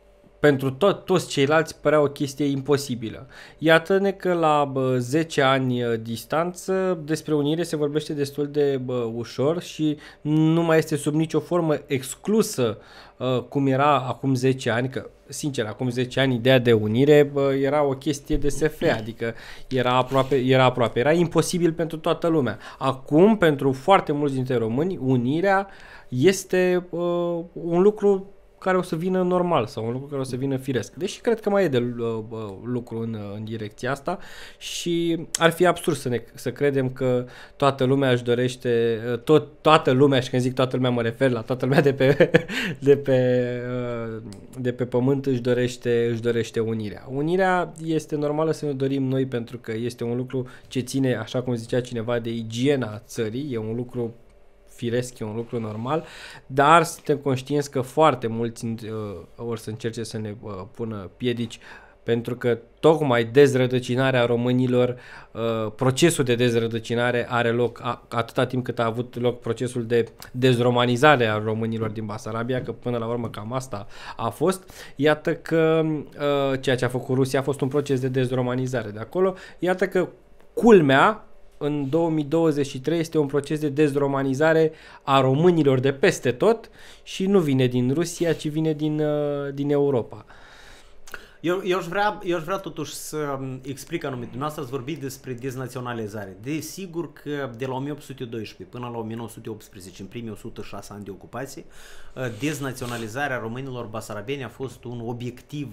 pentru tot, toți ceilalți părea o chestie imposibilă. Iată-ne că la bă, zece ani distanță despre unire se vorbește destul de bă, ușor și nu mai este sub nicio formă exclusă uh, cum era acum zece ani, că sincer, acum zece ani ideea de unire bă, era o chestie de S F, adică era aproape, era aproape, era imposibil pentru toată lumea. Acum, pentru foarte mulți dintre români, unirea este uh, un lucru care o să vină normal sau un lucru care o să vină firesc. Deși cred că mai e de uh, lucru în, în direcția asta și ar fi absurd să, ne, să credem că toată lumea își dorește, tot, toată lumea, și când zic toată lumea mă refer la toată lumea de pe, de pe, uh, de pe pământ își dorește, își dorește unirea. Unirea este normală să ne dorim noi pentru că este un lucru ce ține, așa cum zicea cineva, de igiena țării, e un lucru firesc, e un lucru normal, dar suntem conștienți că foarte mulți uh, or să încerce să ne uh, pună piedici pentru că tocmai dezrădăcinarea românilor, uh, procesul de dezrădăcinare are loc a, atâta timp cât a avut loc procesul de dezromanizare a românilor din Basarabia, că până la urmă cam asta a fost. Iată că uh, ceea ce a făcut Rusia a fost un proces de dezromanizare de acolo, iată că culmea în două mii douăzeci și trei este un proces de dezromanizare a românilor de peste tot și nu vine din Rusia, ci vine din, uh, din Europa. Eu, eu, aș vrea, eu aș vrea totuși să explic anumit. Dumneavoastră ați vorbit despre deznaționalizare. Desigur că de la o mie opt sute doisprezece până la o mie nouă sute optsprezece, în primii o sută șase ani de ocupație, deznaționalizarea românilor basarabeni a fost un obiectiv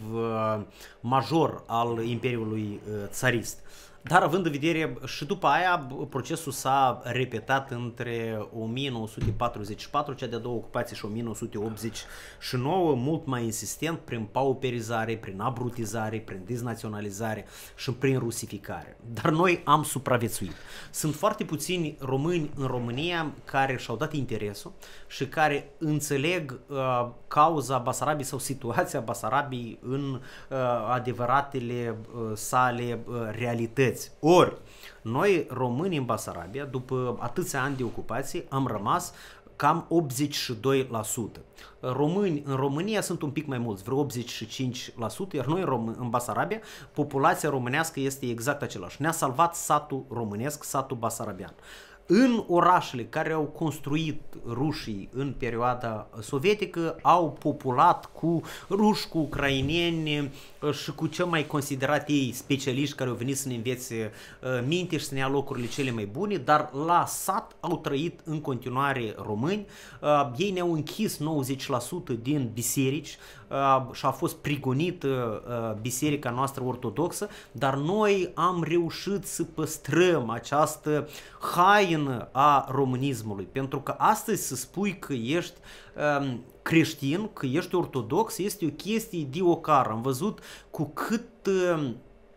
major al Imperiului țarist. Dar având în vedere și după aia procesul s-a repetat între o mie nouă sute patruzeci și patru, cea de-a doua ocupație, și o mie nouă sute optzeci și nouă, mult mai insistent prin pauperizare, prin abrutizare, prin deznaționalizare și prin rusificare. Dar noi am supraviețuit. Sunt foarte puțini români în România care și-au dat interesul și care înțeleg uh, cauza Basarabiei sau situația Basarabiei în uh, adevăratele uh, sale uh, realități. Ori, noi români în Basarabia, după atâția ani de ocupație, am rămas cam optzeci și doi la sută. Români în România sunt un pic mai mulți, vreo optzeci și cinci la sută, iar noi în, în Basarabia, populația românească este exact același. Ne-a salvat satul românesc, satul basarabian. În orașele care au construit rușii în perioada sovietică au populat cu ruși, cu ucraineni și cu cel mai considerat ei specialiști care au venit să ne învețe minte și să ne ia locurile cele mai bune, dar la sat au trăit în continuare români. Ei ne-au închis nouăzeci la sută din biserici și a fost prigonită biserica noastră ortodoxă, dar noi am reușit să păstrăm această haină a românismului, pentru că astăzi să spui că ești um, creștin, că ești ortodox, este o chestie de ocară. Am văzut cu cât um,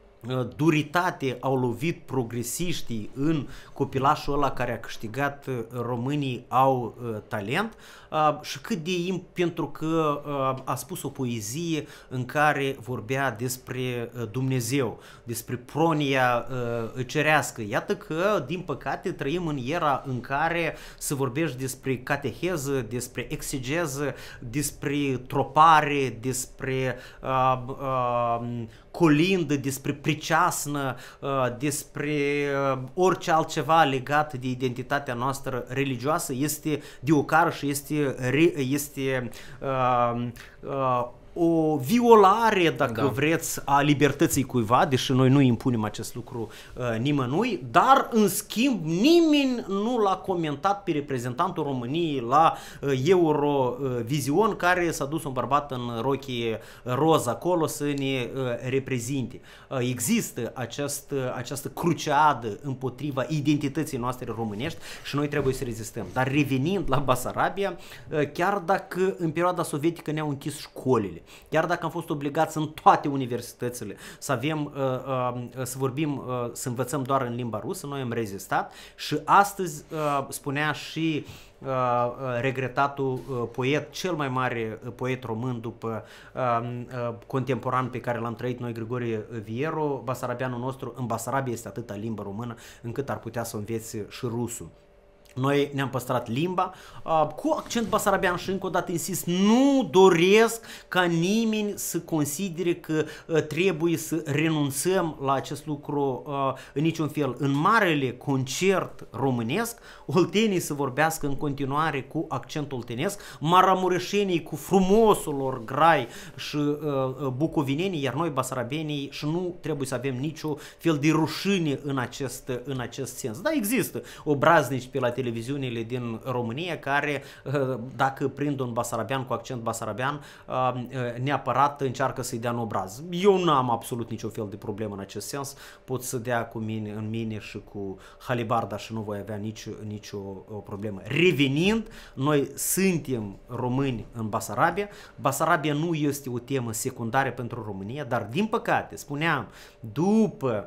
duritate au lovit progresiștii în copilașul ăla care a câștigat românii au uh, talent uh, și cât de im pentru că uh, a spus o poezie în care vorbea despre uh, Dumnezeu, despre pronia uh, cerească. Iată că, din păcate, trăim în era în care se vorbește despre cateheză, despre exegeză, despre tropare, despre uh, uh, colindă, despre priceasnă, despre orice altceva legat de identitatea noastră religioasă, este de ocară și este, este uh, uh, o violare, dacă da. vreți, a libertății cuiva, deși noi nu impunem acest lucru uh, nimănui, dar în schimb nimeni nu l-a comentat pe reprezentantul României la uh, Eurovision, care s-a dus un bărbat în rochie roz acolo să ne uh, reprezinte. Uh, există acest, uh, această cruciadă împotriva identității noastre românești și noi trebuie să rezistăm. Dar revenind la Basarabia, uh, chiar dacă în perioada sovietică ne-au închis școlile, chiar dacă am fost obligați în toate universitățile să avem, uh, uh, să vorbim, uh, să învățăm doar în limba rusă, noi am rezistat și astăzi uh, spunea și uh, regretatul uh, poet, cel mai mare uh, poet român după uh, uh, contemporan pe care l-am trăit noi, Grigorie Vieru, basarabianul nostru, în Basarabia este atâta limbă română încât ar putea să o învețe și rusul. Noi ne-am păstrat limba uh, cu accent basarabean și încă o dată insist, nu doresc ca nimeni să considere că uh, trebuie să renunțăm la acest lucru uh, în niciun fel. În marele concert românesc, oltenii să vorbească în continuare cu accent oltenesc, maramureșenii cu frumosul lor grai și uh, bucovinenii, iar noi basarabenii și nu trebuie să avem nicio fel de rușine în acest, în acest sens. Da, există obraznici pe la televiziunile din România care, dacă prind un basarabean cu accent basarabean, neapărat încearcă să-i dea în obraz. Eu nu am absolut nicio fel de problemă în acest sens, pot să dea cu mine, în mine și cu halibarda și nu voi avea nicio, nicio problemă. Revenind, noi suntem români în Basarabia, Basarabia nu este o temă secundară pentru România, dar din păcate, spuneam, după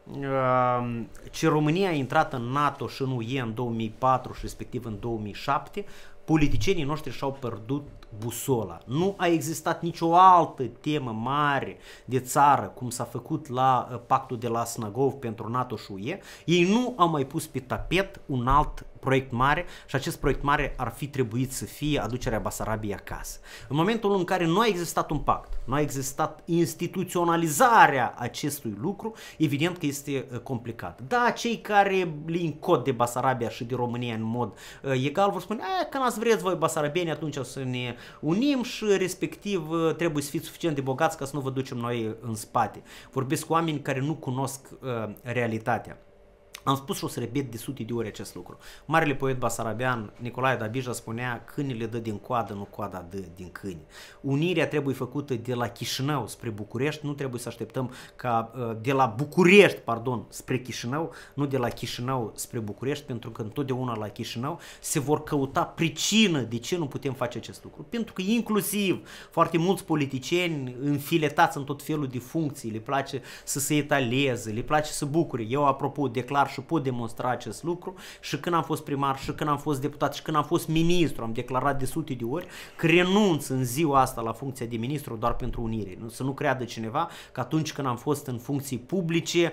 ce România a intrat în NATO și în U E în două mii patru și respectiv în două mii șapte, politicienii noștri și-au pierdut busola. Nu a existat nicio altă temă mare de țară, cum s-a făcut la pactul de la Snagov pentru NATO și U E. Ei nu au mai pus pe tapet un alt proiect mare și acest proiect mare ar fi trebuit să fie aducerea Basarabiei acasă. În momentul în care nu a existat un pact, nu a existat instituționalizarea acestui lucru, evident că este complicat. Da, cei care le încod de Basarabia și de România în mod egal vor spune, că n-ați vreți voi basarabieni, atunci o să ne unim și respectiv trebuie să fiți suficient de bogați ca să nu vă ducem noi în spate. Vorbesc cu oameni care nu cunosc uh, realitatea. Am spus și o să repet de sute de ori acest lucru. Marele poet basarabean Nicolae Dabija spunea, câinele dă din coadă, nu coada dă din câine. Unirea trebuie făcută de la Chișinău spre București, nu trebuie să așteptăm ca de la București, pardon, spre Chișinău, nu de la Chișinău spre București, pentru că întotdeauna la Chișinău se vor căuta pricină de ce nu putem face acest lucru. Pentru că inclusiv foarte mulți politicieni înfiletați în tot felul de funcții, le place să se etaleze, le place să bucure. Eu, apropo, declar și pot demonstra acest lucru și când am fost primar, și când am fost deputat, și când am fost ministru, am declarat de sute de ori că renunț în ziua asta la funcția de ministru doar pentru unire. Să nu creadă cineva că atunci când am fost în funcții publice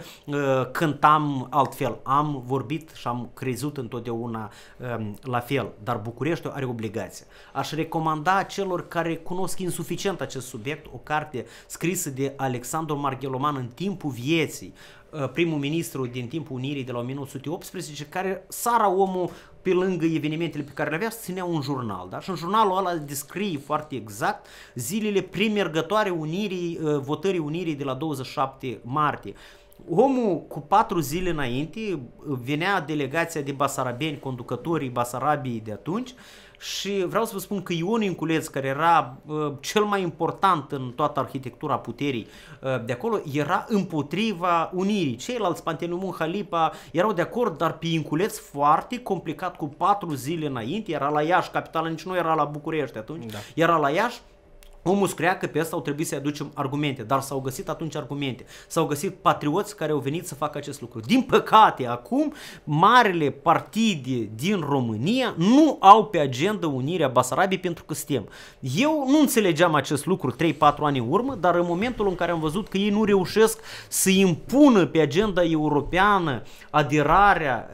cântam altfel. Am vorbit și am crezut întotdeauna la fel, dar Bucureștiul are obligația. Aș recomanda celor care cunosc insuficient acest subiect o carte scrisă de Alexandru Margheloman în timpul vieții, primul ministru din timpul Unirii de la o mie nouă sute optsprezece, care sara omul pe lângă evenimentele pe care le avea, ținea un jurnal. Da? Și în jurnalul ăla descrie foarte exact zilele premergătoare Unirii, votării Unirii de la douăzeci și șapte martie. Omul cu patru zile înainte venea delegația de basarabeni, conducătorii Basarabiei de atunci, și vreau să vă spun că Ion Inculeț, care era uh, cel mai important în toată arhitectura puterii uh, de acolo, era împotriva unirii. Ceilalți, Panteleimon, Halipa, erau de acord, dar pe Inculeț foarte complicat, cu patru zile înainte, era la Iași, capitala, nici nu era la București atunci, da. Era la Iași. Omul scria că pe asta au trebuit să-i aducem argumente, dar s-au găsit atunci argumente. S-au găsit patrioți care au venit să facă acest lucru. Din păcate, acum, marile partide din România nu au pe agenda unirea Basarabiei pentru că suntem. Eu nu înțelegeam acest lucru trei patru ani în urmă, dar în momentul în care am văzut că ei nu reușesc să impună pe agenda europeană aderarea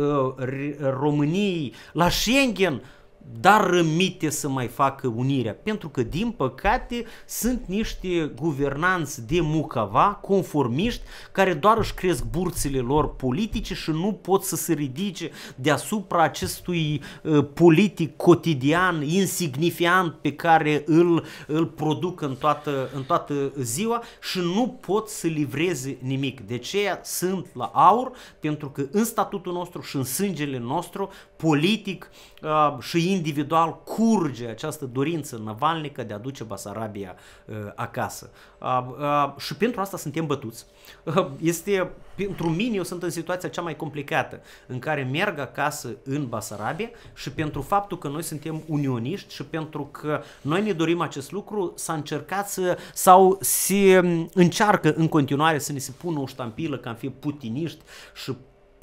României la Schengen, dar rămite să mai facă unirea, pentru că, din păcate, sunt niște guvernanți de mucava, conformiști, care doar își cresc burțile lor politice și nu pot să se ridice deasupra acestui uh, politic cotidian, insignifiant, pe care îl, îl produc în toată, în toată ziua și nu pot să livreze nimic. De aceea sunt la aur, pentru că în statutul nostru și în sângele nostru, politic uh, și individual, curge această dorință năvalnică de a duce Basarabia uh, acasă. Uh, uh, și pentru asta suntem bătuți. Uh, este, pentru mine, eu sunt în situația cea mai complicată, în care merg acasă în Basarabia, și pentru faptul că noi suntem unioniști și pentru că noi ne dorim acest lucru, s-a încercat să, sau se încearcă în continuare să ne se pună o ștampilă că am fi putiniști și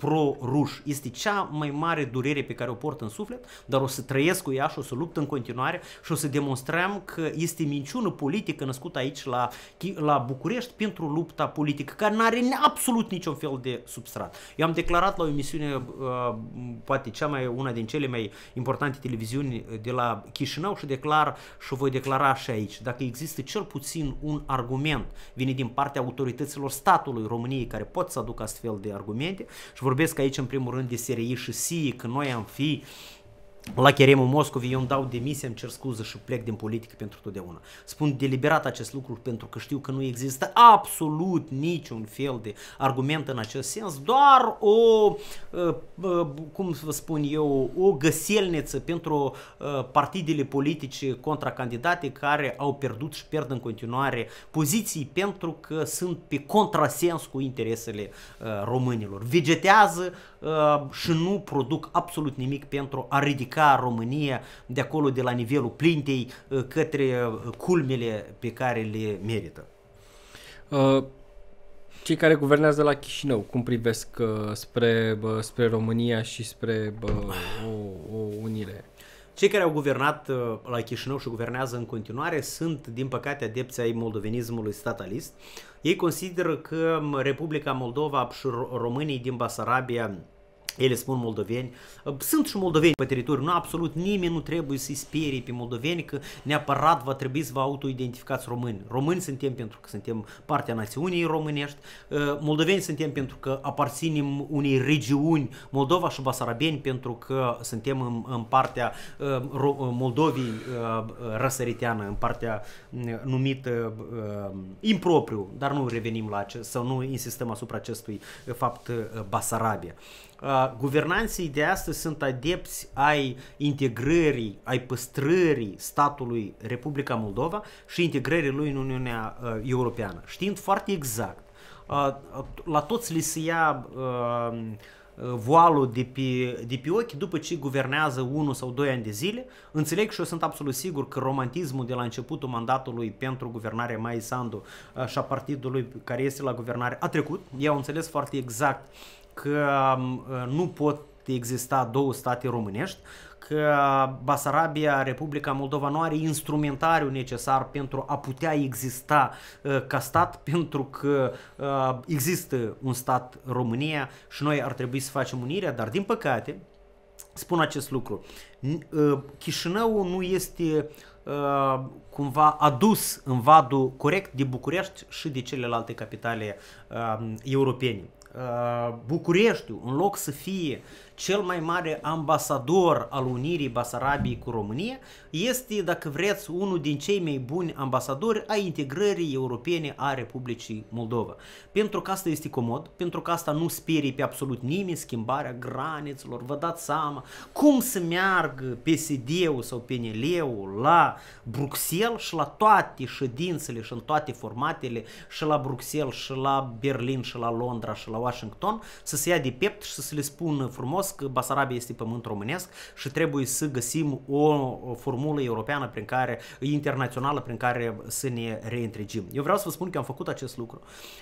pro-ruș. Este cea mai mare durere pe care o port în suflet, dar o să trăiesc cu ea și o să lupt în continuare și o să demonstrăm că este minciună politică născută aici la, la București pentru lupta politică, care nu are absolut niciun fel de substrat. Eu am declarat la o emisiune, uh, poate cea mai, una din cele mai importante televiziuni de la Chișinău și declar și o voi declara și aici. Dacă există cel puțin un argument vine din partea autorităților statului României care pot să aducă astfel de argumente, și vorbesc aici în primul rând de S R I și S I, că noi am fi la cheremul Moscovei, eu îmi dau demisia, îmi cer scuză și plec din politică pentru totdeauna. Spun deliberat acest lucru pentru că știu că nu există absolut niciun fel de argument în acest sens, doar o, cum vă spun eu, o găselniță pentru partidele politice contracandidate care au pierdut și pierd în continuare poziții pentru că sunt pe contrasens cu interesele românilor. Vegetează și nu produc absolut nimic pentru a ridica România de acolo, de la nivelul plintei, către culmele pe care le merită. Cei care guvernează la Chișinău, cum privesc spre, spre România și spre o, o unire? Cei care au guvernat la Chișinău și guvernează în continuare sunt, din păcate, adepți ai moldovenismului statalist. Ei consideră că Republica Moldova și românii din Basarabia, ele spun moldoveni, sunt și moldoveni pe teritoriu, nu absolut nimeni nu trebuie să-i sperie pe moldoveni că neapărat va trebui să vă autoidentificați români. Români suntem pentru că suntem partea națiunii românești, moldoveni suntem pentru că aparținem unei regiuni, Moldova și basarabeni pentru că suntem în, în partea Moldovii răsăriteană, în partea numită impropriu, dar nu revenim la acest, sau nu insistăm asupra acestui fapt Basarabia. Uh, guvernanții de astăzi sunt adepți ai integrării, ai păstrării statului Republica Moldova și integrării lui în Uniunea uh, Europeană, știind foarte exact. Uh, la toți li se ia uh, voalul de pe, de pe ochi după ce guvernează unul sau doi ani de zile. Înțeleg și eu sunt absolut sigur că romantismul de la începutul mandatului pentru guvernarea Maia Sandu uh, și a partidului care este la guvernare a trecut. Ei au înțeles foarte exact că nu pot exista două state românești, că Basarabia, Republica Moldova nu are instrumentariul necesar pentru a putea exista uh, ca stat, pentru că uh, există un stat România și noi ar trebui să facem unirea, dar din păcate, spun acest lucru, uh, Chișinăul nu este uh, cumva adus în vadul corect de București și de celelalte capitale uh, europene. Bucureștiul, în loc să fie cel mai mare ambasador al unirii Basarabiei cu România, este, dacă vreți, unul din cei mai buni ambasadori a integrării europene a Republicii Moldova. Pentru că asta este comod, pentru că asta nu sperie pe absolut nimeni schimbarea granițelor. Vă dați seama cum să meargă P S D-ul sau P N L-ul la Bruxelles și la toate ședințele și în toate formatele, și la Bruxelles, și la Berlin, și la Londra, și la Washington, să se ia de piept și să se le spună frumos că Basarabia este pământ românesc și trebuie să găsim o, o formulă europeană prin care, internațională prin care să ne reîntregim. Eu vreau să vă spun că am făcut acest lucru.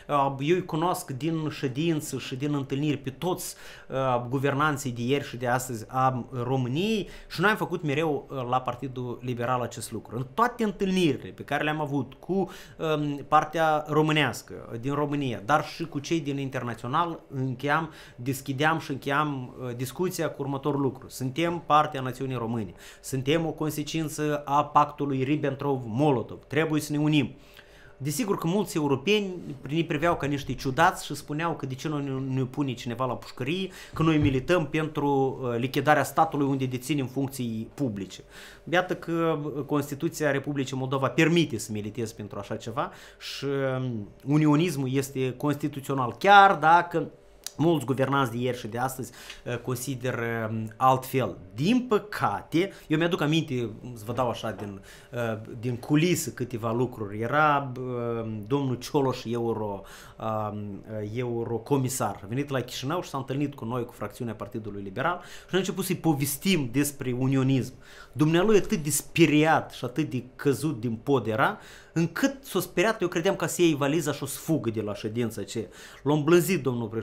Eu îi cunosc din ședință și din întâlniri pe toți uh, guvernanții de ieri și de astăzi a României și noi am făcut mereu uh, la Partidul Liberal acest lucru. În toate întâlnirile pe care le-am avut cu um, partea românească din România, dar și cu cei din internațional, încheiam, deschideam și încheiam uh, discuția cu următorul lucru. Suntem partea națiunii române. Suntem o consecință a pactului Ribbentrop-Molotov. Trebuie să ne unim. Desigur că mulți europeni ne priveau ca niște ciudați și spuneau că de ce nu ne pune cineva la pușcărie, că noi milităm pentru lichidarea statului unde deținem funcții publice. Iată că Constituția Republicii Moldova permite să militezi pentru așa ceva și unionismul este constituțional, chiar dacă mulți guvernanți de ieri și de astăzi uh, consideră uh, altfel. Din păcate, eu mi-aduc aminte, să vă dau așa din, uh, din culisă câteva lucruri. Era uh, domnul Cioloș, euro, uh, eurocomisar. A venit la Chișinău și s-a întâlnit cu noi, cu fracțiunea Partidului Liberal și a început să-i povestim despre unionism. Dumnealui atât de speriat și atât de căzut din pod era, încât s-a speriat, eu credeam că să iei valiza și o să fugă de la ședința aceea. L-a îmblânzit domnul președinte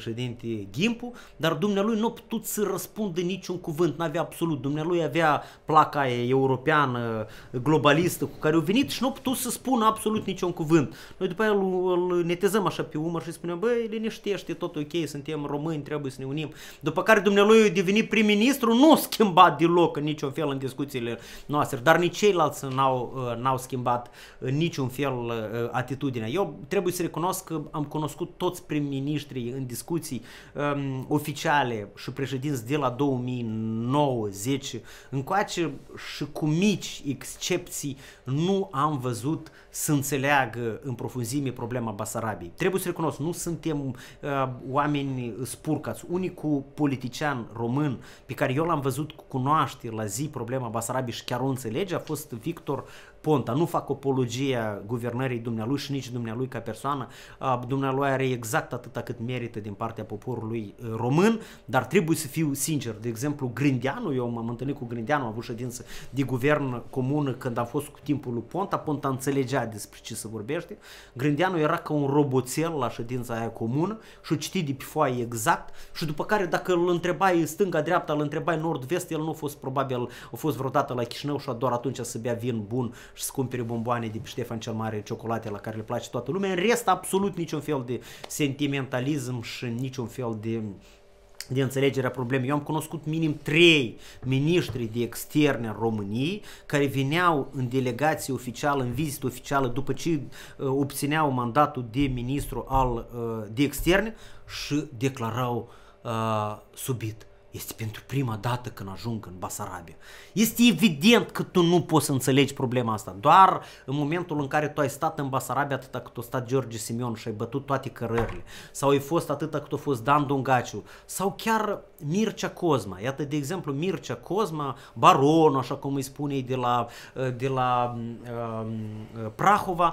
este Gimpu, dar dumnealui nu a putut să răspundă niciun cuvânt, n-avea absolut. Dumnealui avea placa aia europeană, globalistă, cu care a venit și nu a putut să spună absolut niciun cuvânt. Noi după aia îl, îl netezăm așa pe umăr și spuneam, băi, liniștește, tot ok, suntem români, trebuie să ne unim. După care dumnealui a devenit prim-ministru, nu a schimbat deloc în niciun fel în discuțiile noastre, dar nici ceilalți n-au, n-au schimbat în niciun fel atitudinea. Eu trebuie să recunosc că am cunoscut toți prim-ministrii în discuții um, oficiale și președinți de la două mii nouă zece încoace și cu mici excepții nu am văzut să înțeleagă în profunzime problema Basarabiei. Trebuie să recunosc, nu suntem uh, oameni spurcați. Unicul politician român pe care eu l-am văzut cunoaște la zi problema Basarabiei și chiar o înțelege a fost Victor Ponta. Nu fac apologia guvernării dumnealui și nici dumnealui ca persoană. Dumnealui are exact atâta cât merită din partea poporului român, dar trebuie să fiu sincer. De exemplu, Grindeanu, eu m-am întâlnit cu Grindeanu, am avut ședință de guvern comună când am fost cu timpul lui Ponta. Ponta înțelegea despre ce se vorbește. Grindeanu era ca un roboțel la ședința aia comună și o citi de pe foaie exact și după care dacă îl întrebai stânga-dreapta, îl întrebai nord-vest, el nu a fost probabil, a fost vreodată la Chișinău și doar atunci să bea vin bun și să cumpere bomboane de pe Ștefan cel Mare, ciocolate la care le place toată lumea. În rest, absolut niciun fel de sentimentalism și niciun fel de, de înțelegerea problemei. Eu am cunoscut minim trei miniștri de externe în României care veneau în delegație oficială, în vizită oficială, după ce uh, obțineau mandatul de ministru al uh, de externe și declarau uh, subit. Este pentru prima dată când ajung în Basarabia. Este evident că tu nu poți să înțelegi problema asta. Doar în momentul în care tu ai stat în Basarabia atâta cât a stat George Simion și ai bătut toate cărările, sau ai fost atâta cât a fost Dan Dongaciu, sau chiar Mircea Cosma. Iată, de exemplu, Mircea Cosma, baronul, așa cum îi spune de la, de la uh, Prahova,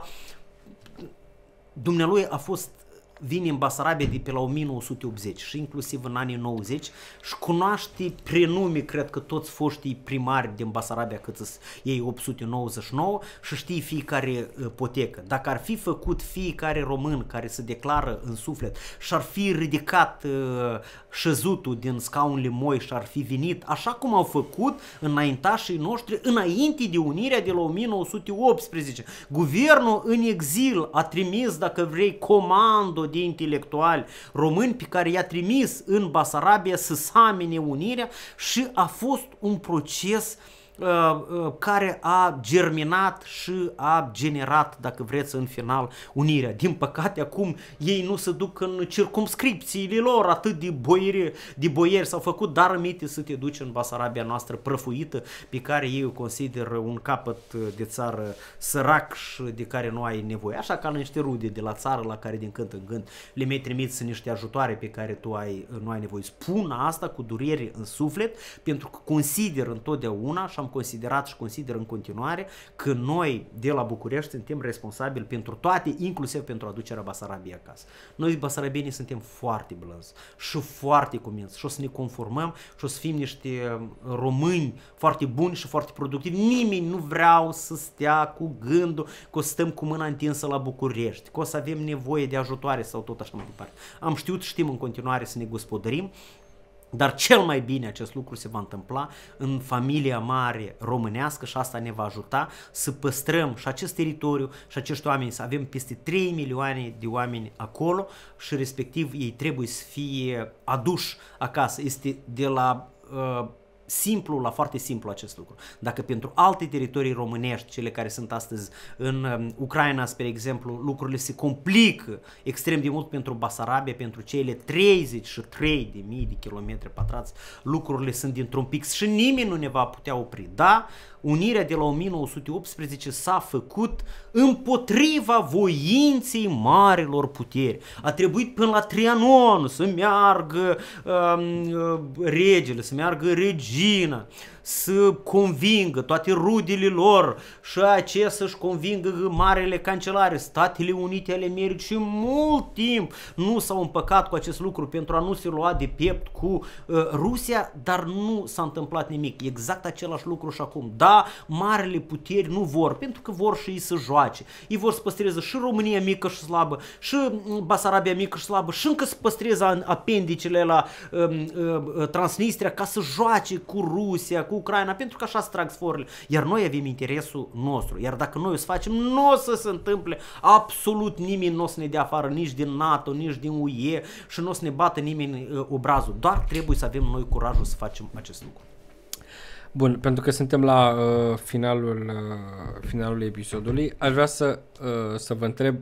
dumnealui a fost vine în Basarabia de pe la o mie nouă sute optzeci și inclusiv în anii nouăzeci și cunoaște prenume, cred că toți foștii primari din Basarabia, cât sunt ei opt sute nouăzeci și nouă, și știe fiecare potecă. Dacă ar fi făcut fiecare român care se declară în suflet și ar fi ridicat uh, șezutul din scaunele moi și ar fi venit așa cum au făcut înaintașii noștri înainte de unirea de la o mie nouă sute optsprezece. Guvernul în exil a trimis, dacă vrei, comando de intelectuali români pe care i-a trimis în Basarabia să samine unirea și a fost un proces uh, uh, care a germinat și a generat, dacă vreți, în final unirea. Din păcate, acum ei nu se duc în circumscripțiile lor, atât de boieri, de boieri s-au făcut, dar aminte să te duci în Basarabia noastră prăfuită, pe care ei o consideră un capăt de țară sărac și de care nu ai nevoie. Așa ca niște rude de la țară la care din când în când le mai trimiți niște ajutoare pe care tu ai, nu ai nevoie. Spun asta cu durere în suflet, pentru că consider întotdeauna și am considerat și consider în continuare că noi de la București suntem responsabili pentru toate, inclusiv pentru aducerea Basarabiei acasă. Noi basarabienii suntem foarte blânzi și foarte cuminți și o să ne conformăm și o să fim niște români foarte buni și foarte productivi. Nimeni nu vreau să stea cu gândul că o să stăm cu mâna întinsă la București, că o să avem nevoie de ajutoare sau tot așa mai departe. Am știut, știm în continuare să ne gospodărim, dar cel mai bine acest lucru se va întâmpla în familia mare românească și asta ne va ajuta să păstrăm și acest teritoriu și acești oameni, să avem peste trei milioane de oameni acolo și respectiv ei trebuie să fie aduși acasă. Este de la uh, simplu la foarte simplu acest lucru. Dacă pentru alte teritorii românești, cele care sunt astăzi în um, Ucraina, spre exemplu, lucrurile se complică extrem de mult pentru Basarabia, pentru cele treizeci și trei de mii de kilometri pătrați, lucrurile sunt dintr-un pix și nimeni nu ne va putea opri. Da, unirea de la o mie nouă sute optsprezece s-a făcut împotriva voinței marilor puteri. A trebuit până la Trianon să meargă um, regele, să meargă regele, rugină, să convingă toate rudele lor și aceea să-și convingă marele cancelare, Statele Unite ale Americii, și mult timp nu s-au împăcat cu acest lucru pentru a nu se lua de piept cu uh, Rusia, dar nu s-a întâmplat nimic. Exact același lucru și acum. Da, marele puteri nu vor, pentru că vor și ei să joace. Ei vor să păstreze și România mică și slabă, și Basarabia mică și slabă, și încă să păstreze apendicele la uh, uh, Transnistria ca să joace cu Rusia, cu Ucraina, pentru că așa se trag sforile. Iar noi avem interesul nostru. Iar dacă noi o să facem, nu o să se întâmple absolut nimeni, nu o să ne dea afară nici din NATO, nici din U E și nu o să ne bată nimeni uh, obrazul. Doar trebuie să avem noi curajul să facem acest lucru. Bun, pentru că suntem la uh, finalul uh, finalul episodului, aș vrea să, uh, să vă întreb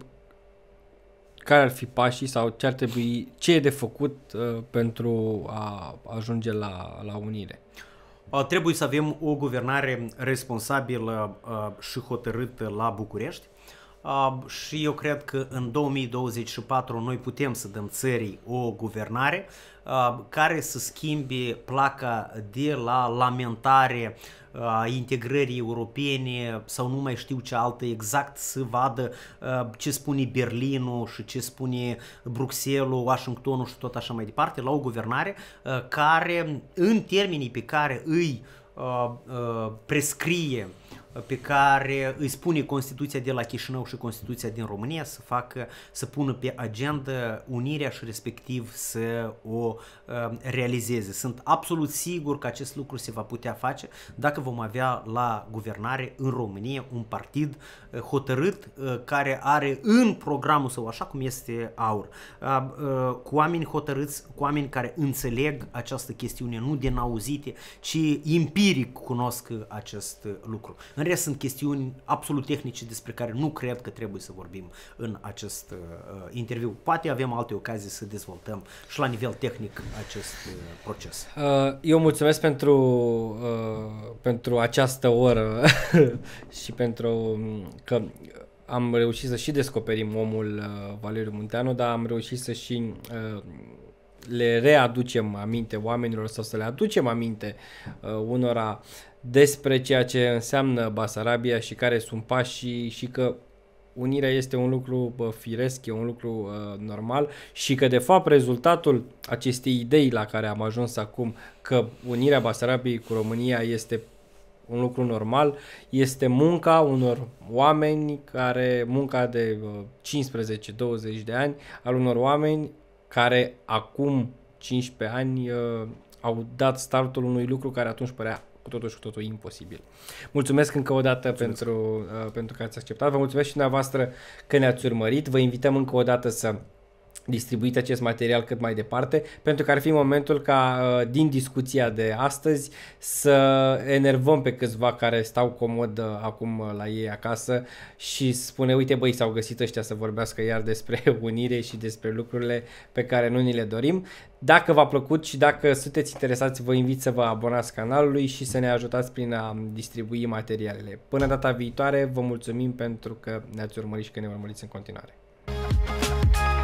care ar fi pașii sau ce ar trebui, ce e de făcut uh, pentru a ajunge la, la unire. Uh, trebuie să avem o guvernare responsabilă uh, și hotărâtă la București. Uh, și eu cred că în două mii douăzeci și patru noi putem să dăm țării o guvernare uh, care să schimbe placa de la lamentare a uh, integrării europene sau nu mai știu ce altă, exact să vadă uh, ce spune Berlinul și ce spune Bruxelles, Washingtonul și tot așa mai departe, la o guvernare uh, care în termenii pe care îi uh, uh, prescrie, pe care îi spune Constituția de la Chișinău și Constituția din România, să facă, să pună pe agenda unirea și respectiv să o uh, realizeze. Sunt absolut sigur că acest lucru se va putea face dacă vom avea la guvernare în România un partid uh, hotărât uh, care are în programul său, așa cum este AUR, uh, uh, cu oameni hotărâți, cu oameni care înțeleg această chestiune, nu din auzite, ci empiric cunosc acest lucru. În rest, sunt chestiuni absolut tehnice despre care nu cred că trebuie să vorbim în acest uh, interviu. Poate avem alte ocazii să dezvoltăm și la nivel tehnic acest uh, proces. Uh, eu mulțumesc pentru, uh, pentru această oră și pentru că am reușit să și descoperim omul uh, Valeriu Munteanu, dar am reușit să și uh, le readucem aminte oamenilor sau să le aducem aminte uh, unora despre ceea ce înseamnă Basarabia și care sunt pașii și că unirea este un lucru bă, firesc, e un lucru uh, normal și că de fapt rezultatul acestei idei la care am ajuns acum, că unirea Basarabiei cu România este un lucru normal, este munca unor oameni care, munca de uh, cincisprezece douăzeci de ani, al unor oameni care acum cincisprezece ani uh, au dat startul unui lucru care atunci părea cu totul și cu totul imposibil. Mulțumesc încă o dată pentru, uh, pentru că ați acceptat. Vă mulțumesc și dumneavoastră că ne-ați urmărit. Vă invităm încă o dată să distribuiți acest material cât mai departe, pentru că ar fi momentul ca uh, din discuția de astăzi să enervăm pe câțiva care stau comod uh, acum uh, la ei acasă și spune, uite băi, s-au găsit ăștia să vorbească iar despre unire și despre lucrurile pe care nu ni le dorim. Dacă v-a plăcut și dacă sunteți interesați, vă invit să vă abonați canalului și să ne ajutați prin a distribui materialele. Până data viitoare, vă mulțumim pentru că ne-ați urmărit și că ne urmăriți în continuare.